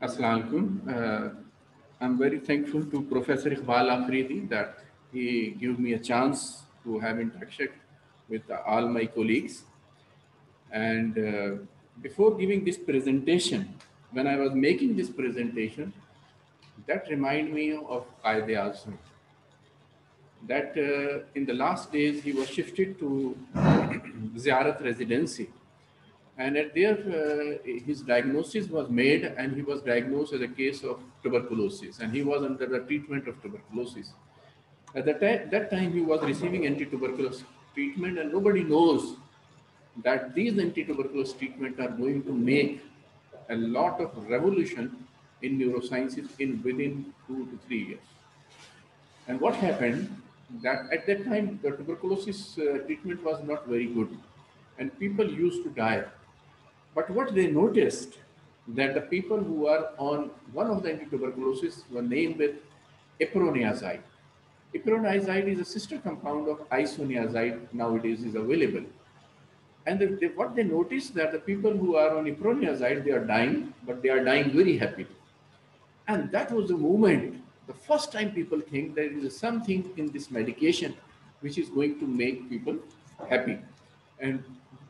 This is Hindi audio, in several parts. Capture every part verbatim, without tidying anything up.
Assalamu alaikum. Uh, I'm very thankful to Professor Iqbal Afridi that he gave me a chance to have interaction with all my colleagues. And uh, before giving this presentation, when I was making this presentation, that remind me of Qaid Azam. That uh, in the last days he was shifted to Ziyarat residency, and at there uh, his diagnosis was made, and he was diagnosed as a case of tuberculosis, and he was under the treatment of tuberculosis. At that time, that time he was receiving anti-tuberculosis treatment, and nobody knows that these anti-tuberculosis treatment are going to make a lot of revolution in neurosciences in within two to three years. And what happened that at that time the tuberculosis uh, treatment was not very good, and people used to die. But what they noticed that the people who are on one of the anti-tuberculosis were named with iproniazide. Iproniazide is a sister compound of isoniazide nowadays is available. And they, they, what they noticed that the people who are on iproniazide, they are dying, but they are dying very happily. And that was the moment, the first time people think there is something in this medication which is going to make people happy. And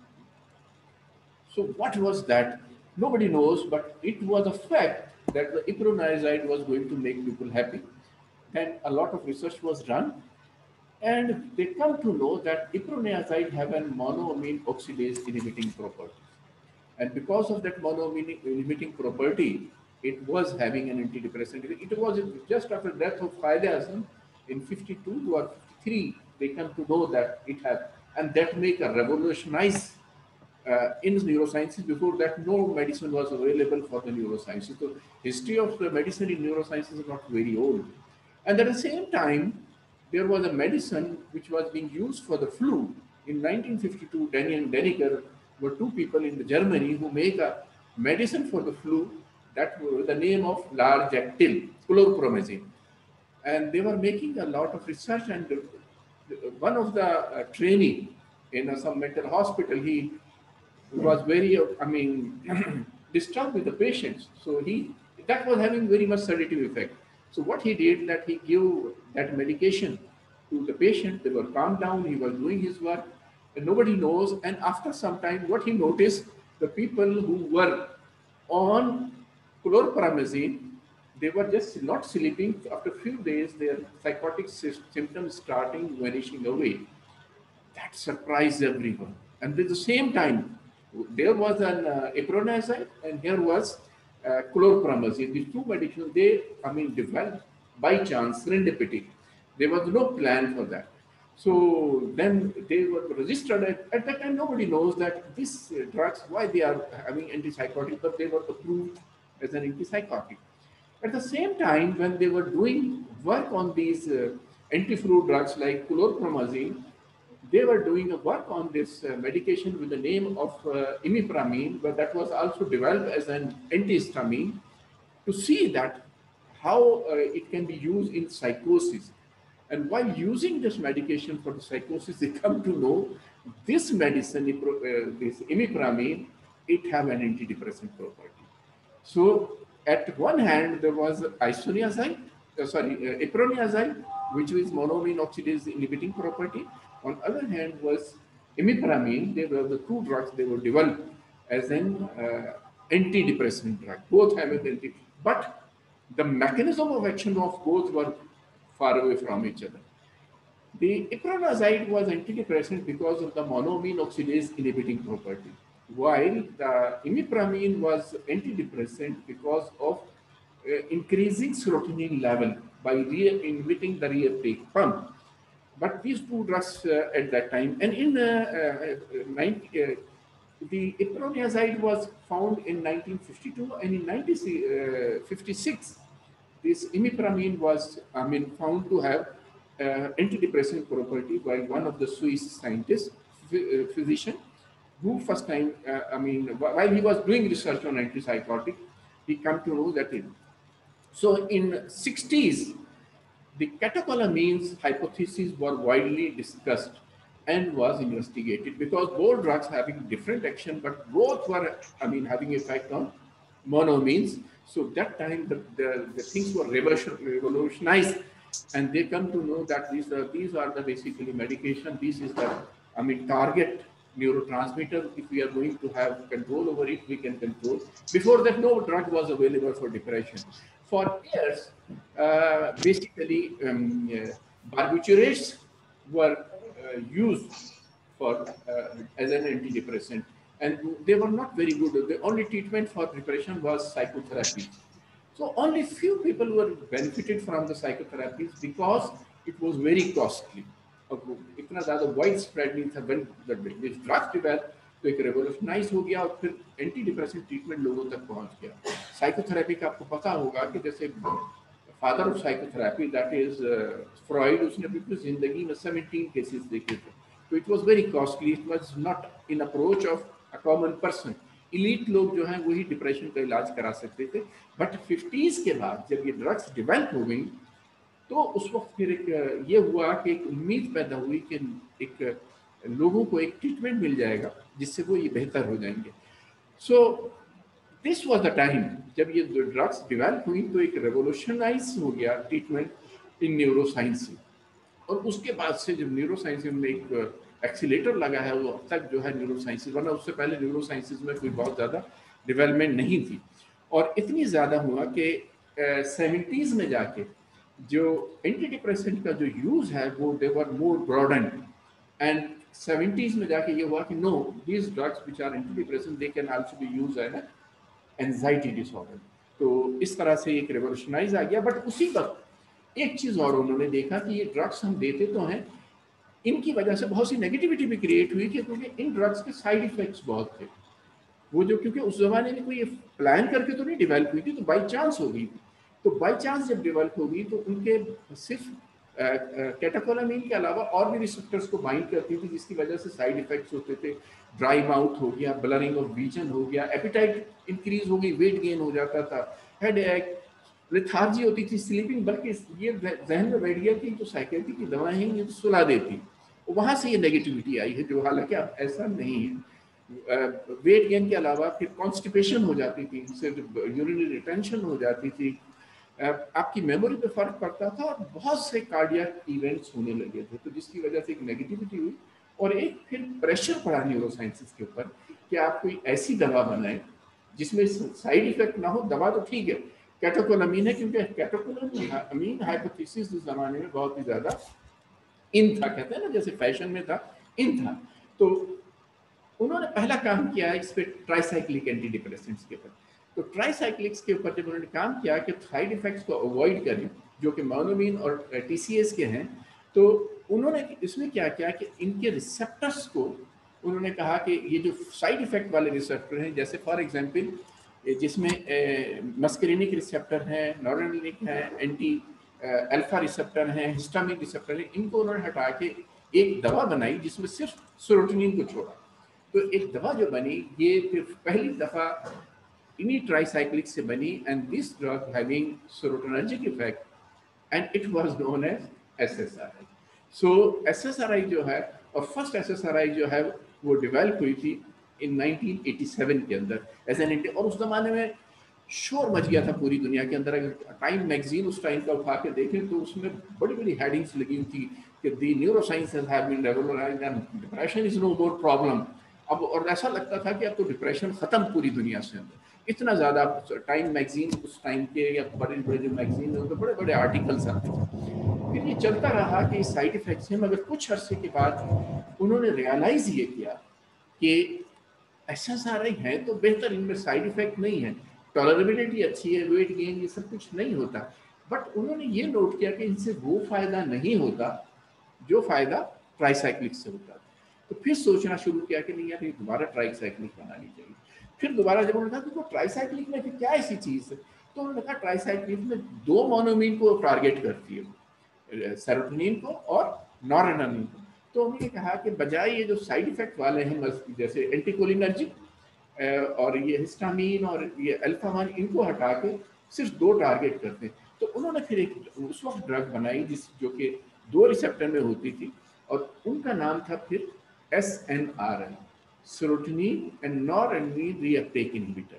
so what was that? Nobody knows, but it was a fact that the iproniazide was going to make people happy. Then a lot of research was done, and they come to know that iproniazide have a monoamine oxidase inhibiting property. And because of that monoamine inhibiting property, it was having an antidepressant. It was just after death of Qaid Azam in fifty-two or fifty-three, they come to know that it had, and that make a revolutionize uh, in neurosciences. Before that, no medicine was available for the neurosciences. So history of the medicine in neurosciences is not very old. And at the same time, there was a medicine which was being used for the flu. In nineteen fifty-two, Denny and Deniker were two people in Germany who make a medicine for the flu that was the name of Larjactil, chlorpromazine. And they were making a lot of research, and one of the uh, trainee in uh, some mental hospital, he was very, uh, I mean, disturbed with the patients. So he, that was having very much sedative effect. So what he did that he gave that medication to the patient. They were calmed down. He was doing his work, and nobody knows. And after some time, what he noticed, the people who were on chlorpromazine, they were just not sleeping. After a few days, their psychotic sy- symptoms starting vanishing away. That surprised everyone. And at the same time, there was an uh, epronazide, and here was uh, chlorpromazine. These two medications, they, I mean, developed by chance, serendipity. There was no plan for that. So then they were registered. At, at that time, nobody knows that these uh, drugs, why they are having antipsychotic, but they were approved as an antipsychotic. At the same time, when they were doing work on these uh, anti-flu drugs like chlorpromazine, they were doing a work on this uh, medication with the name of uh, imipramine, but that was also developed as an antihistamine to see that how uh, it can be used in psychosis. And while using this medication for the psychosis, they come to know this medicine, uh, this imipramine, it have an antidepressant property. So at one hand, there was isoniazide, uh, sorry, uh, iproniazide, which is monoamine oxidase inhibiting property. On other hand, was imipramine. They were the two drugs they were developed as an uh, antidepressant drug. Both have an anti, but the mechanism of action of both were far away from each other. The iproniazide was antidepressant because of the monoamine oxidase inhibiting property, while the imipramine was antidepressant because of uh, increasing serotonin level by re- inhibiting the reuptake pump. But these two drugs uh, at that time, and in uh, uh, ninety, uh, the iproniazide was found in nineteen fifty-two, and in nineteen fifty-six, this imipramine was, I mean, found to have uh, antidepressant property by one of the Swiss scientists, phy- uh, physician, who first time, uh, I mean, wh- while he was doing research on antipsychotic, he come to know that it. So in sixties, the catecholamines hypothesis were widely discussed and was investigated because both drugs having different action, but both were, I mean, having effect on monoamines. So that time the, the, the things were revolution, revolutionized, and they come to know that these are these are the basically medication. This is the, I mean, target neurotransmitter. If we are going to have control over it, we can control. Before that, no drug was available for depression. For years, uh, basically, um, uh, barbiturates were uh, used for uh, as an antidepressant, and they were not very good. The only treatment for depression was psychotherapy. So only few people were benefited from the psychotherapies because it was very costly. अब इतना ज़्यादा वाइड स्प्रेड नहीं था. when the this drug developed, तो एक रेवोल्यूशनाइज हो गया और फिर एंटी डिप्रेसिव ट्रीटमेंट लोगों तक पहुंच गया. साइकोथेरेपी का आपको पता होगा कि जैसे father of psychotherapy that is Freud, उसने अपनी जिंदगी में सेवनटीन केसेस देखे थे. तो it was very costly. It was not in approach of a common person. Elite लोग जो हैं वही डिप्रेशन का इलाज करा सकते थे. बट फिफ्टीज के बाद जब ये ड्रग्स डेवलप हो गई तो उस वक्त फिर एक ये हुआ कि एक उम्मीद पैदा हुई कि एक लोगों को एक ट्रीटमेंट मिल जाएगा जिससे वो ये बेहतर हो जाएंगे. So this was the time जब ये ड्रग्स डेवलप हुई तो एक रेवोल्यूशनाइज हो गया ट्रीटमेंट इन न्यूरोसाइंस. और उसके बाद से जब न्यूरोसाइंस में एक एक्सीलेटर लगा है वो अब तक जो है न्यूरोसाइंसिस, वरना उससे पहले न्यूरोसाइंसिस में कोई बहुत ज़्यादा डेवलपमेंट नहीं थी. और इतनी ज़्यादा हुआ कि सेवेंटीज़ में जाके जो एंटी डिप्रेसेंट का जो यूज़ है वो they were more broaden. And seventies में जाके ये हुआ कि no, these drugs which are anti depressant they can also be use in anxiety disorder. तो इस तरह से एक रेवोल्यूशनाइज आ गया. बट उसी वक्त एक चीज़ और उन्होंने देखा कि ये ड्रग्स हम देते तो हैं, इनकी वजह से बहुत सी नेगेटिविटी भी क्रिएट हुई थी क्योंकि इन ड्रग्स के साइड इफेक्ट्स बहुत थे. वो जो क्योंकि उस जमाने में कोई प्लान करके तो नहीं डेवलप हुई थी, तो बाई चांस हो गई. तो बाई चांस जब डेवलप होगी तो उनके सिर्फ कैटेकोलामीन के अलावा और भी रिसेप्टर्स को बाइंड करती थी जिसकी वजह से साइड इफेक्ट्स होते थे. ड्राई माउथ हो गया, ब्लरिंग ऑफ विजन हो गया, एपिटाइट इंक्रीज हो गई, वेट गेन हो जाता था, हेड एक, लेथार्जी होती थी, स्लीपिंग. बल्कि ये जहन में बैठ गया कि जो साइकेट्री की दवाएं हैं ये तो सुला देती. वहाँ से ये नेगेटिविटी आई है, जो हालांकि अब ऐसा नहीं है. वेट गेन के अलावा फिर कॉन्स्टिपेशन हो जाती थी, सिर्फ यूरिनरी रिटेंशन हो जाती थी, आपकी मेमोरी पे फर्क पड़ता था और बहुत से कार्डियक इवेंट्स होने लगे थे. तो जिसकी वजह से एक नेगेटिविटी हुई और एक फिर प्रेशर पड़ा न्यूरोसाइंसिस के ऊपर कि आप कोई ऐसी दवा बनाएं जिसमें साइड इफेक्ट ना हो. दवा तो ठीक है, कैटेकोलामीन है, क्योंकि कैटेकोलामीन हाइपोथेसिस उस जमाने में बहुत ही ज्यादा इन था, कहते हैं ना जैसे फैशन में था, इन था. तो उन्होंने पहला काम किया इस पे ट्राइसाइक्लिक एंटी डिप्रेसेंट्स के ऊपर. तो ट्राइसाइक्लिक्स के ऊपर जब उन्होंने काम किया कि साइड इफेक्ट्स को अवॉइड करें जो कि मोनोमीन और टीसीएस के हैं, तो उन्होंने इसमें क्या किया कि इनके रिसेप्टर्स को उन्होंने कहा कि ये जो साइड इफेक्ट वाले रिसेप्टर हैं, जैसे फॉर एग्जांपल जिसमें मस्करिनिक रिसेप्टर हैं, नॉरेनिक हैं, एंटी अल्फा रिसेप्टर हैं, हिस्टामिन रिसेप्टर हैं, इनको उन्होंने हटा के एक दवा बनाई जिसमें सिर्फ सेरोटोनिन को छोड़ा. तो एक दवा जो बनी ये फिर पहली दफा इन्हीं ट्राइसाइक्लिक से बनी, and this drug having serotonergic effect and it was known as SSRI. So SSRI जो है, और फर्स्ट एसएसआरआई जो है वो डेवलप हुई थी इन नाइनटीन एटी सेवन के अंदर एज एन एंटी. और उस जमाने में शोर मच गया था पूरी दुनिया के अंदर. अगर टाइम मैगजीन उस टाइम का उठा के देखें तो उसमें बड़ी बड़ी हेडिंग्स लगी हुई थी कि the neurosciences have been revolutionised and depression is no more problem. अब और ऐसा लगता था कि अब तो डिप्रेशन खत्म पूरी दुनिया से अंदर. इतना ज़्यादा टाइम मैगजीन उस टाइम के या बड़े बड़े जो मैगजीन है तो बड़े बड़े आर्टिकल्स आते थे. फिर ये चलता रहा कि साइड इफेक्ट्स हैं, मगर कुछ अरसे के बाद उन्होंने रियलाइज़ ये किया कि एसएसआरआई है तो बेहतर, इनमें साइड इफेक्ट नहीं है, टॉलरेबिलिटी अच्छी है, वेट गेन ये सब कुछ नहीं होता. बट उन्होंने ये नोट किया कि इनसे वो फायदा नहीं होता जो फायदा ट्राइसाइक्लिक से होता. तो फिर सोचना शुरू किया कि नहीं यार ये दोबारा ट्राइसाइक्लिक बनानी चाहिए. फिर दोबारा जब उन्होंने कहा कि तो ट्राइसाइक्लिक में फिर क्या ऐसी चीज़ है, तो उन्होंने कहा ट्राइसाइक्लिक में दो मोनोमीन को टारगेट करती है, सेरोटोनिन को और नॉरेनामिन को. तो उन्होंने कहा कि बजाय ये जो साइड इफेक्ट वाले हैं जैसे एंटीकोलिनर्जिक और ये हिस्टामीन और ये अल्फामान, इनको हटा के सिर्फ दो टारगेट करते हैं. तो उन्होंने फिर एक उस वक्त ड्रग बनाई जिस जो कि दो रिसेप्टर में होती थी और उनका नाम था फिर S N R I, serotonin and नॉरेनामिन reuptake inhibitors.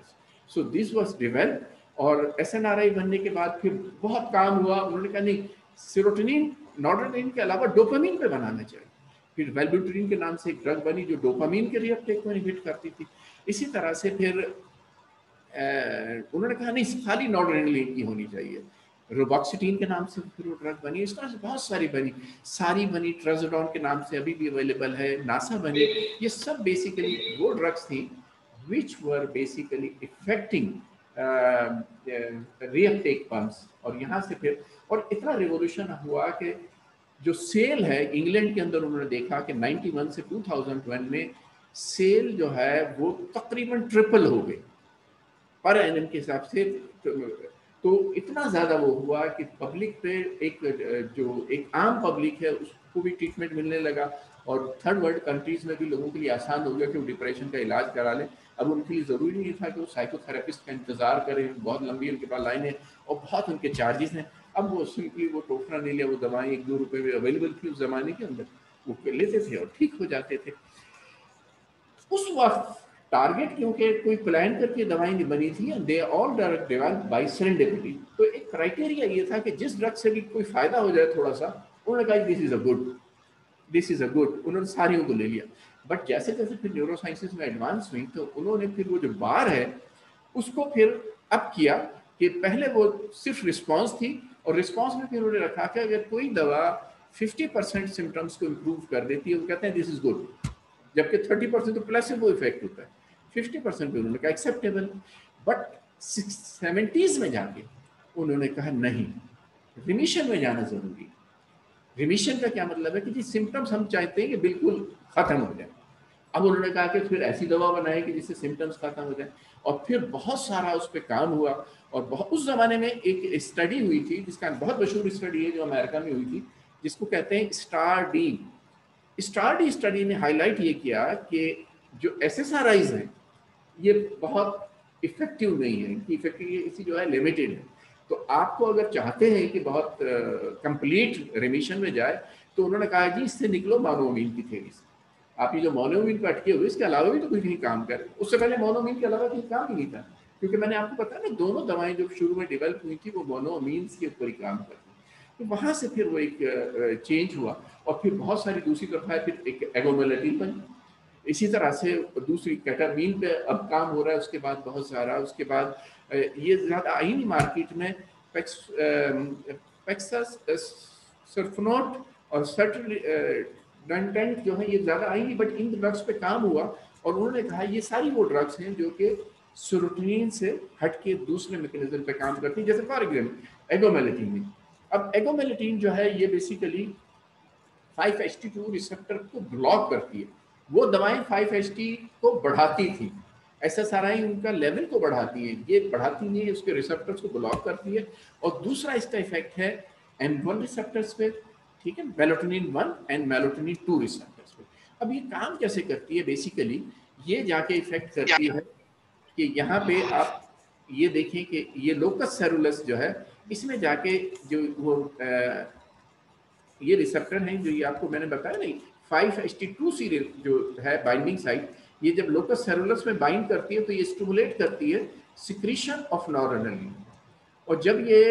So this was develop. और एस एन आर आई बनने के बाद फिर बहुत काम हुआ, उन्होंने कहा नहीं, सेरोटोनिन नॉर्टेनिन के अलावा डोपामिन पे बनाना चाहिए। फिर वेल्बुट्रिन के नाम से एक ड्रग बनी जो डोपामिन के रिएप्टेक को इनहिबिट करती थी। इसी तरह से फिर उन्होंने कहा नहीं, खाली नॉर्टेनिन की होनी चाहिए, रोबॉक्सिटीन के नाम से फिर वो ड्रग बनी। इस तरह से बहुत सारी बनी, सारी बनी, ट्राजोडोन के नाम से अभी भी अवेलेबल है, नासा बनी। ये सब बेसिकली वो ड्रग्स थी which were basically affecting reuptake pumps. और यहाँ से फिर और इतना रिवोल्यूशन हुआ कि जो सेल है इंग्लैंड के अंदर, उन्होंने देखा कि इक्यानवे से दो हज़ार एक में सेल जो है वो तकरीबन ट्रिपल हो गई पर एनएम के हिसाब से। तो इतना ज़्यादा वो हुआ कि पब्लिक पे एक जो एक आम पब्लिक है उसको भी ट्रीटमेंट मिलने लगा, और थर्ड वर्ल्ड कंट्रीज़ में भी लोगों के लिए आसान हो गया कि वो डिप्रेशन का इलाज करा लें। अब उनके लिए ज़रूरी नहीं था कि वो साइकोथेरेपिस्ट का इंतज़ार करें, बहुत लंबी उनके पास लाइनें और बहुत उनके चार्जेस हैं। अब वो सिंपली वो टोकरा ले लिया, वो दवाएं एक दो रुपए में अवेलेबल थी उस ज़माने के अंदर, वो लेते थे और ठीक हो जाते थे। उस वक्त टारगेट क्योंकि कोई प्लान करके दवाई नहीं बनी थी, they all developed by serendipity. तो एक क्राइटेरिया ये था कि जिस ड्रग से भी कोई फायदा हो जाए थोड़ा सा, उन्होंने कहा this is a good, this is a good, उन्होंने सारियों को ले लिया। बट जैसे जैसे फिर न्यूरो साइंसेस में एडवांस हुई तो उन्होंने फिर वो जो बार है उसको फिर अप किया कि पहले वो सिर्फ रिस्पॉन्स थी, और रिस्पॉन्स में फिर उन्होंने रखा कि अगर कोई दवा फिफ्टी परसेंट सिम्टम्स को इम्प्रूव कर देती है वो कहते हैं दिस इज गुड, जबकि थर्टी परसेंट तो प्लेसिबो इफेक्ट होता है, फिफ्टी परसेंट पे उन्होंने कहा एक्सेप्टेबल। बट सेवेंटीज में जाके उन्होंने कहा नहीं, रिमिशन में जाना जरूरी। रिमिशन का क्या मतलब है कि जी सिम्टम्स हम चाहते हैं कि बिल्कुल खत्म हो जाए। अब उन्होंने कहा कि फिर ऐसी दवा बनाए कि जिससे सिम्टम्स खत्म हो जाए, और फिर बहुत सारा उस पर काम हुआ। और बहुत उस जमाने में एक स्टडी हुई थी जिसका बहुत मशहूर स्टडी है जो अमेरिका में हुई थी, जिसको कहते हैं star D. Star D study ने हाईलाइट ये किया कि जो एस एस आर आईज हैं ये बहुत इफेक्टिव नहीं है, इनकी इफेक्टिविटी जो है लिमिटेड है। तो आपको अगर चाहते हैं कि बहुत कंप्लीट रिमिशन में जाए तो उन्होंने कहा जी इससे निकलो मोनोअमीन की थ्योरी से। आप ये जो मोनोअमीन पे अटके हुए इसके अलावा भी तो कुछ नहीं काम करे। उससे पहले मोनोअमीन के अलावा कहीं काम ही नहीं था, क्योंकि मैंने आपको बताया ना दोनों दवाएं जो शुरू में डेवलप हुई थी वो मोनोअमीन के ऊपर ही काम करती। तो वहाँ से फिर वो एक चेंज हुआ, और फिर बहुत सारी दूसरी तरफ है, फिर एक एगोमेलेटिन बनी, इसी तरह से दूसरी कैटामीन पे अब काम हो रहा है, उसके बाद बहुत सारा, उसके बाद ये ज़्यादा आई नहीं मार्केट में, पैक्स पैक्सासल्फोनेट और सर्टेंट जो है ये ज़्यादा आई नहीं, बट इन ड्रग्स पे काम हुआ। और उन्होंने कहा ये सारी वो ड्रग्स हैं जो कि सेरोटोनिन से हट के दूसरे मैकेनिज्म पे काम करती हैं, जैसे फॉर एग्जाम्पल एगोमेलेटिन में। अब एगोमेलेटिन जो है ये basically five H T two receptor को ब्लॉक करती है। वो दवाएं फाइव एच टी को बढ़ाती थी, एस एस आर आई उनका लेवल को बढ़ाती है, ये बढ़ाती नहीं है, उसके रिसेप्टर्स को ब्लॉक करती है। और दूसरा इसका इफेक्ट है एम वन रिसेप्टर्स पे, ठीक है, melatonin one and melatonin two receptors पे। अब ये काम कैसे करती है, बेसिकली ये जाके इफेक्ट करती है कि यहाँ पे आप ये देखें कि ये लोकस सेरुलस जो है इसमें जाके जो वो आ, ये रिसेप्टर हैं जो ये आपको मैंने बताया नहीं, five H T two C जो है बाइंडिंग साइट, ये जब लोकस सेरुलस में बाइंड करती है तो ये स्टिमुलेट करती है सिक्रीशन ऑफ नॉरएड्रेनालिन। और जब ये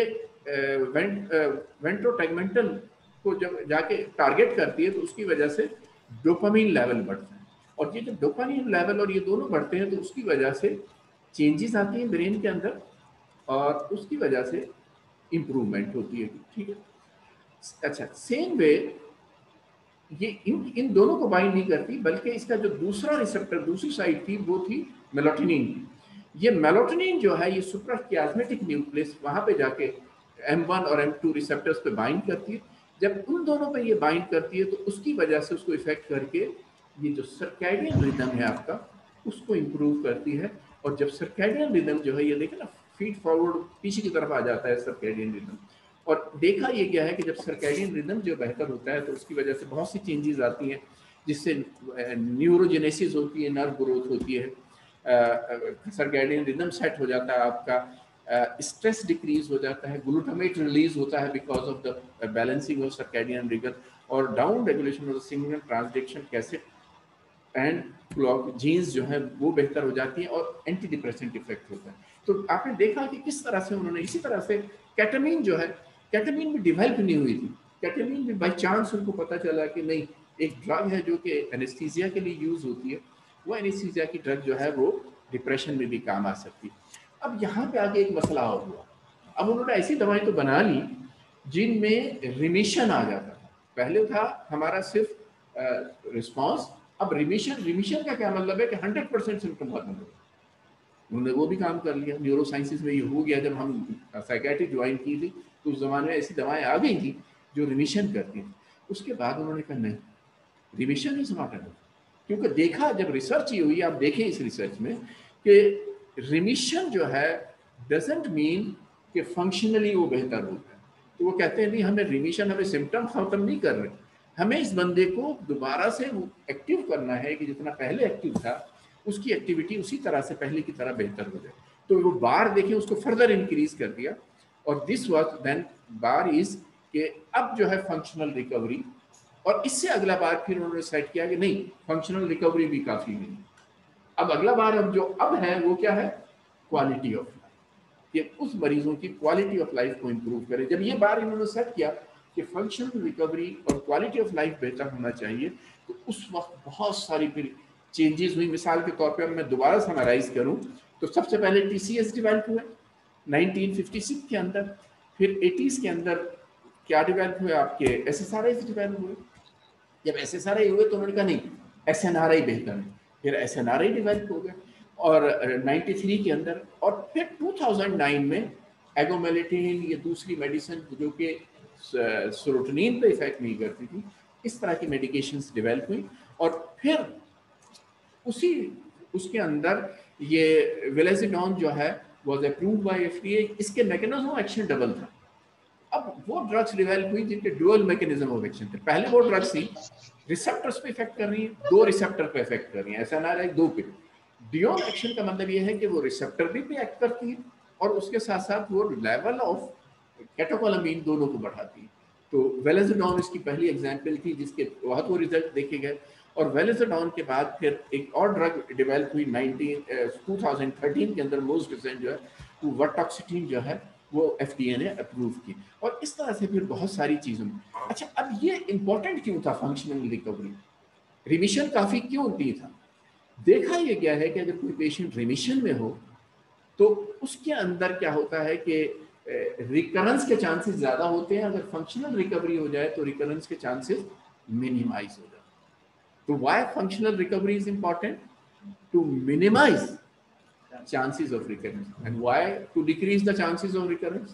वेंट्रोटेगमेंटल को जब जाके टारगेट करती है तो उसकी वजह से डोपामिन लेवल बढ़ता है। और ये जब डोपामिन लेवल और ये दोनों बढ़ते हैं तो उसकी वजह से चेंजेस आती हैं ब्रेन के अंदर, और उसकी वजह से इम्प्रूवमेंट होती है, ठीक है। अच्छा, सेम वे ये इन इन दोनों को बाइंड नहीं करती, बल्कि इसका जो दूसरा रिसेप्टर दूसरी साइड थी वो थी मेलाटोनिन की। ये मेलाटोनिन जो है ये सुप्राकियास्मेटिक न्यूक्लियस वहां पे जाके एम वन और एम टू रिसेप्टर्स पे बाइंड करती है। जब उन दोनों पे ये बाइंड करती है तो उसकी वजह से उसको इफेक्ट करके ये जो सर्कैडियन रिदम है आपका उसको इम्प्रूव करती है। और जब सर्कैडियन रिदम जो है ये देखें ना, फीड फॉरवर्ड पीछे की तरफ आ जाता है सर्कैडियन रिदम। और देखा ये गया है कि जब सर्कैडियन रिदम जो बेहतर होता है तो उसकी वजह से बहुत सी चेंजेस आती हैं, जिससे न्यूरोजेनेसिस होती है, नर्व ग्रोथ होती है, सर्कैडियन रिदम सेट हो जाता है आपका, स्ट्रेस uh, डिक्रीज हो जाता है, ग्लूटामेट रिलीज होता है because of the balancing of circadian rhythm, और down regulation of the signal transduction cascade and clock genes जो है वो बेहतर हो जाती हैं और एंटी डिप्रेसेंट इफेक्ट होता है। तो आपने देखा कि किस तरह से उन्होंने, इसी तरह से कैटामीन जो है, कैटामीन भी डिवेल्प नहीं हुई थी। कैटामीन भी बाई चांस उनको पता चला कि नहीं, एक ड्रग है जो कि एनेस्थीसिया के लिए यूज होती है, वो एनेस्थीसिया की ड्रग जो है वो डिप्रेशन में भी काम आ सकती है। अब यहाँ पे आगे एक मसला और हुआ, अब उन्होंने ऐसी दवाई तो बना ली जिनमें रिमिशन आ जाता था। पहले था हमारा सिर्फ रिस्पॉन्स, अब रिमिशन, रिमिशन का क्या मतलब है कि हंड्रेड परसेंट सिम्टम खत्म हो गए। उन्होंने वो भी काम कर लिया। न्यूरो साइंसिस में ये हो गया, जब हम साइकेट्रिक ज्वाइन की थी तो उस जमाने में ऐसी दवाएं आ गई थी जो रिमिशन करती थी। उसके बाद उन्होंने कहा नहीं, रिमिशन इज नॉट एनफ, क्योंकि देखा जब रिसर्च ये हुई, आप देखें इस रिसर्च में कि रिमिशन जो है डजेंट मीन कि फंक्शनली वो बेहतर होता है। तो वो कहते हैं नहीं, हमें रिमिशन, हमें सिम्टम खत्म नहीं कर रहे, हमें इस बंदे को दोबारा से एक्टिव करना है कि जितना पहले एक्टिव था उसकी एक्टिविटी उसी तरह से पहले की तरह बेहतर हो जाए। तो वो बार देखें उसको फर्दर इंक्रीज कर दिया, और this was then bar is कि अब जो है फंक्शनल रिकवरी, और इससे अगला बार फिर उन्होंने सेट किया कि नहीं, फंक्शनल रिकवरी भी काफी नहीं, अब अगला बार अब जो अब है वो क्या है, क्वालिटी ऑफ लाइफ, कि उस मरीजों की क्वालिटी ऑफ लाइफ को इंप्रूव करे। जब ये बार इन्होंने सेट किया कि फंक्शनल रिकवरी और क्वालिटी ऑफ लाइफ बेहतर होना चाहिए, तो उस वक्त बहुत सारी फिर चेंजेस हुई। मिसाल के तौर पर मैं दोबारा समराइज करूं तो सबसे पहले टीसीएस डेवलप हुए नाइनटीन फिफ्टी सिक्स के अंदर, फिर एटीज़ के अंदर क्या डेवलप हुए, आपके एसएसआरआई डेवलप हुए। जब एसएसआरआई हुए तो उन्होंने कहा नहीं, एसएनआरआई बेहतर है, फिर एसएनआरआई डेवलप हो गए और नाइन्टी थ्री के अंदर, और फिर टू थाउजेंड नाइन में एगोमेलेटिन, ये दूसरी मेडिसिन जो कि सेरोटोनिन पे इफेक्ट नहीं करती थी, इस तरह की मेडिकेशंस डेवलप हुई। और फिर उसी उसके अंदर ये विलेजिडॉन जो है वाज अप्रूव्ड बाय एफडीए, इसके मैकेनिज्म ऑफ एक्शन डबल था। अब वो ड्रग्स डेवलप हुई जिनके डुअल मैकेनिज्म ऑफ एक्शन थे। पहले वो ड्रग्स थी रिसेप्टर्स पे इफेक्ट कर रही है, दो रिसेप्टर पे इफेक्ट कर रही है, ऐसा ना रहा दो पे। डुअल एक्शन का मतलब ये है कि वो रिसेप्टर भी पे एक्ट करती है और उसके साथ साथ वो लेवल ऑफ कैटेकोलामीन दोनों को बढ़ाती है। तो वेलेजोडॉन इसकी पहली एग्जांपल थी जिसके बहुत वो रिजल्ट देखे गए। और वेलेजोडॉन के बाद फिर एक और ड्रग डेवलप हुई नाइनटीन टू थाउजेंड थर्टीन के अंदर, मोस्ट रिसेंट जो है वो वर्टॉक्सिटीन जो है वो एफडीए ने अप्रूव की। और इस तरह से फिर बहुत सारी चीज़ों में। अच्छा, अब ये इंपॉर्टेंट क्यों था फंक्शनल रिकवरी, रिमिशन काफ़ी क्यों नहीं था? देखा ये गया है कि अगर कोई पेशेंट रिमिशन में हो तो उसके अंदर क्या होता है कि रिकरेंस के चांसेस ज़्यादा होते हैं। अगर फंक्शनल रिकवरी हो जाए तो रिकरेंस के चांसेस मिनिमाइज हो जाते हैं। तो why functional recovery is important? To minimise chances of recurrence. And why to decrease the chances of recurrence?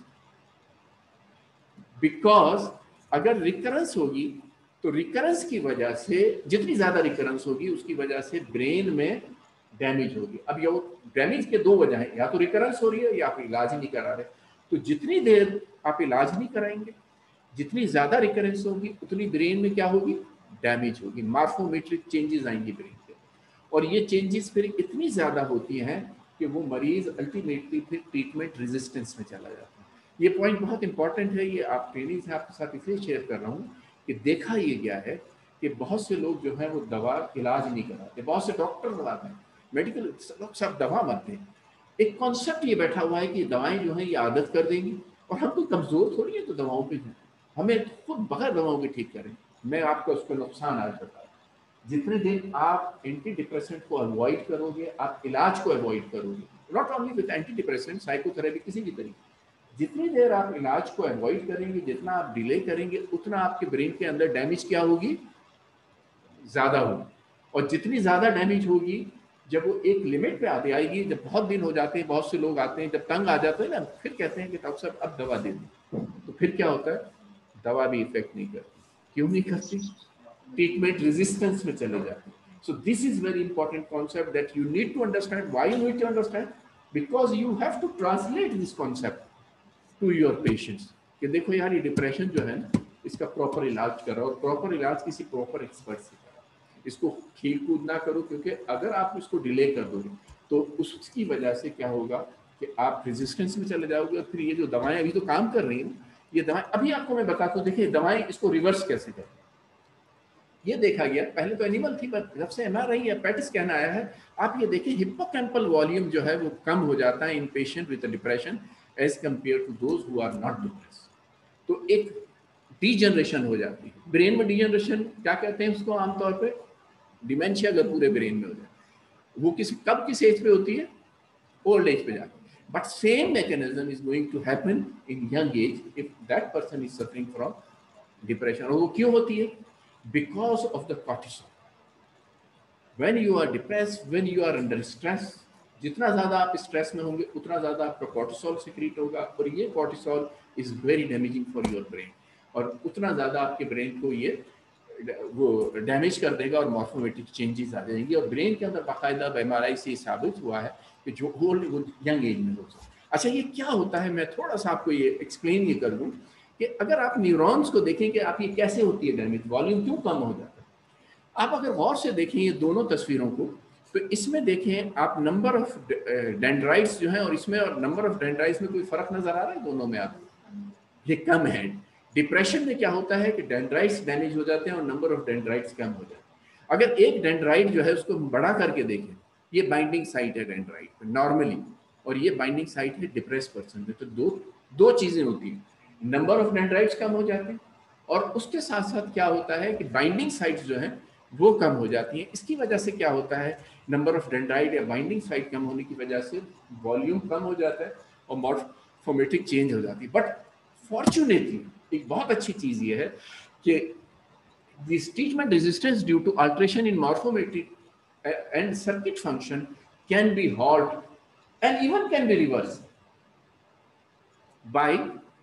Because अगर रिकरेंस होगी तो रिकरेंस की वजह से, जितनी ज्यादा रिकरेंस होगी उसकी वजह से ब्रेन में डैमेज होगी। अब ये डैमेज के दो वजह हैं, या तो रिकरेंस हो रही है या आप इलाज ही नहीं करा रहे। तो जितनी देर आप इलाज नहीं कराएंगे, जितनी ज्यादा रिकरेंस होगी उतनी ब्रेन में क्या होगी, डैमेज होगी, मार्फोमेट्रिक चेंजेस आएंगी ब्रेन पे। और ये चेंजेस फिर इतनी ज्यादा होती हैं कि वो मरीज अल्टीमेटली फिर ट्रीटमेंट रेजिस्टेंस में चला जाता है। ये पॉइंट बहुत इंपॉर्टेंट है, ये आप ट्रेनिंग से आपके साथ इसलिए शेयर कर रहा हूँ कि देखा ये गया है कि बहुत से लोग जो है वो दवा इलाज नहीं कराते, बहुत से डॉक्टर बताते हैं, मेडिकल लोग सब दवा मारते हैं। एक कॉन्सेप्ट ये बैठा हुआ है कि दवाएं जो है ये आदत कर देंगी, और हम कोई कमजोर थोड़ी है तो दवाओं पे हैं, हमें खुद बगैर दवाओं के ठीक करें। मैं आपको उसका नुकसान आज बता, जितने दिन आप एंटी डिप्रेसेंट को अवॉइड करोगे, आप इलाज को अवॉइड करोगे, not only with anti depressant, psychotherapy किसी भी तरीके, जितनी देर आप इलाज को अवॉइड करेंगे, जितना आप डिले करेंगे, उतना आपके ब्रेन के अंदर डैमेज क्या होगी, ज्यादा होगी। और जितनी ज्यादा डैमेज होगी, जब वो एक लिमिट पे आती आएगी, जब बहुत दिन हो जाते हैं, बहुत से लोग आते हैं, जब तंग आ जाते हैं ना, फिर कहते हैं कि डॉक्टर साहब अब दवा दे दें। तो फिर क्या होता है, दवा भी इफेक्ट नहीं करती। क्यों नहीं करती? ट्रीटमेंट रेजिस्टेंस में चले जाते हैं। So this is very important concept that you need to understand. Why you need to understand? Because you have to translate this concept to your patients. कि देखो यार, ये डिप्रेशन जो है ना, इसका प्रॉपर इलाज करो, और प्रॉपर इलाज किसी प्रॉपर एक्सपर्ट से करो। इसको खेल कूद ना करो, क्योंकि अगर आप इसको डिले कर दोगे तो उसकी वजह से क्या होगा कि आप रेजिस्टेंस में चले जाओगे। और फिर ये जो दवाएं अभी तो काम कर रही हैं, ये दवाएं अभी आपको मैं बताता हूँ, देखिए दवाएं इसको रिवर्स कैसे करें। ये देखा गया, पहले तो एनिमल थी, पर जब से एमआरआई या पेट स्कैन आया है, आप ये देखिए हिप्पोकैम्पल वॉल्यूम जो है वो कम हो जाता है in patient with depression as compare to those who are not depress. तो एक डीजनरेशन हो जाती है ब्रेन में। डीजनरेशन क्या कहते हैं उसको आमतौर पे? डिमेंशिया अगर पूरे ब्रेन में हो जाए, वो किस कब किस एज पे होती है? ओल्ड एज पे जाके। But same mechanism is going to happen in young age if that person is suffering from depression. और वो क्यों होती है? Because of the cortisol. When you are depressed, when you are under stress, जितना ज्यादा आप स्ट्रेस में होंगे उतना ज्यादा आपका कॉर्टिसोल सिक्रीट होगा, और ये cortisol is very damaging for your brain, और उतना ज्यादा आपके ब्रेन को ये वो डैमेज कर देगा और मॉर्फोमेटिक चेंजेस आ जाएंगी। और ब्रेन के अंदर बाकायदा एमआरआई से साबित हुआ है कि जो ओल्ड यंग एज में होता है। अच्छा, ये क्या होता है, मैं थोड़ा सा आपको ये एक्सप्लेन ये कर दूं कि अगर आप न्यूरॉन्स को देखें कि आप ये कैसे होती है डैमेज, वॉल्यूम क्यों कम हो जाता है। आप अगर गौर से देखें ये दोनों तस्वीरों को, तो इसमें देखें आप नंबर ऑफ डेंड्राइट्स जो हैं, और इसमें और नंबर ऑफ डेंड्राइट्स में कोई फर्क नजर आ रहा है दोनों में? आप ये कम है। डिप्रेशन में क्या होता है कि डेंड्राइट्स डैमेज हो जाते हैं और नंबर ऑफ डेंड्राइट्स कम हो जाते हैं। अगर एक डेंड्राइट जो है उसको बड़ा करके देखें, ये बाइंडिंग साइट है डेंड्राइट नॉर्मली, और ये बाइंडिंग साइट है डिप्रेस पर्सन में। तो दो दो चीजें होती हैं, नंबर ऑफ डेंड्राइट्स कम हो जाते हैं, और उसके साथ साथ क्या होता है कि बाइंडिंग साइट्स जो है वो कम हो जाती हैं। इसकी वजह से क्या होता है, नंबर ऑफ डेंड्राइट या बाइंडिंग साइट कम होने की वजह से वॉल्यूम कम हो जाता है और मॉर्फोमेटिक चेंज हो जाती है। बट फॉर्चुनेटली एक बहुत अच्छी चीज ये है कि this treatment resistance due to alteration in morphometric and circuit function can be halt and even can be reverse by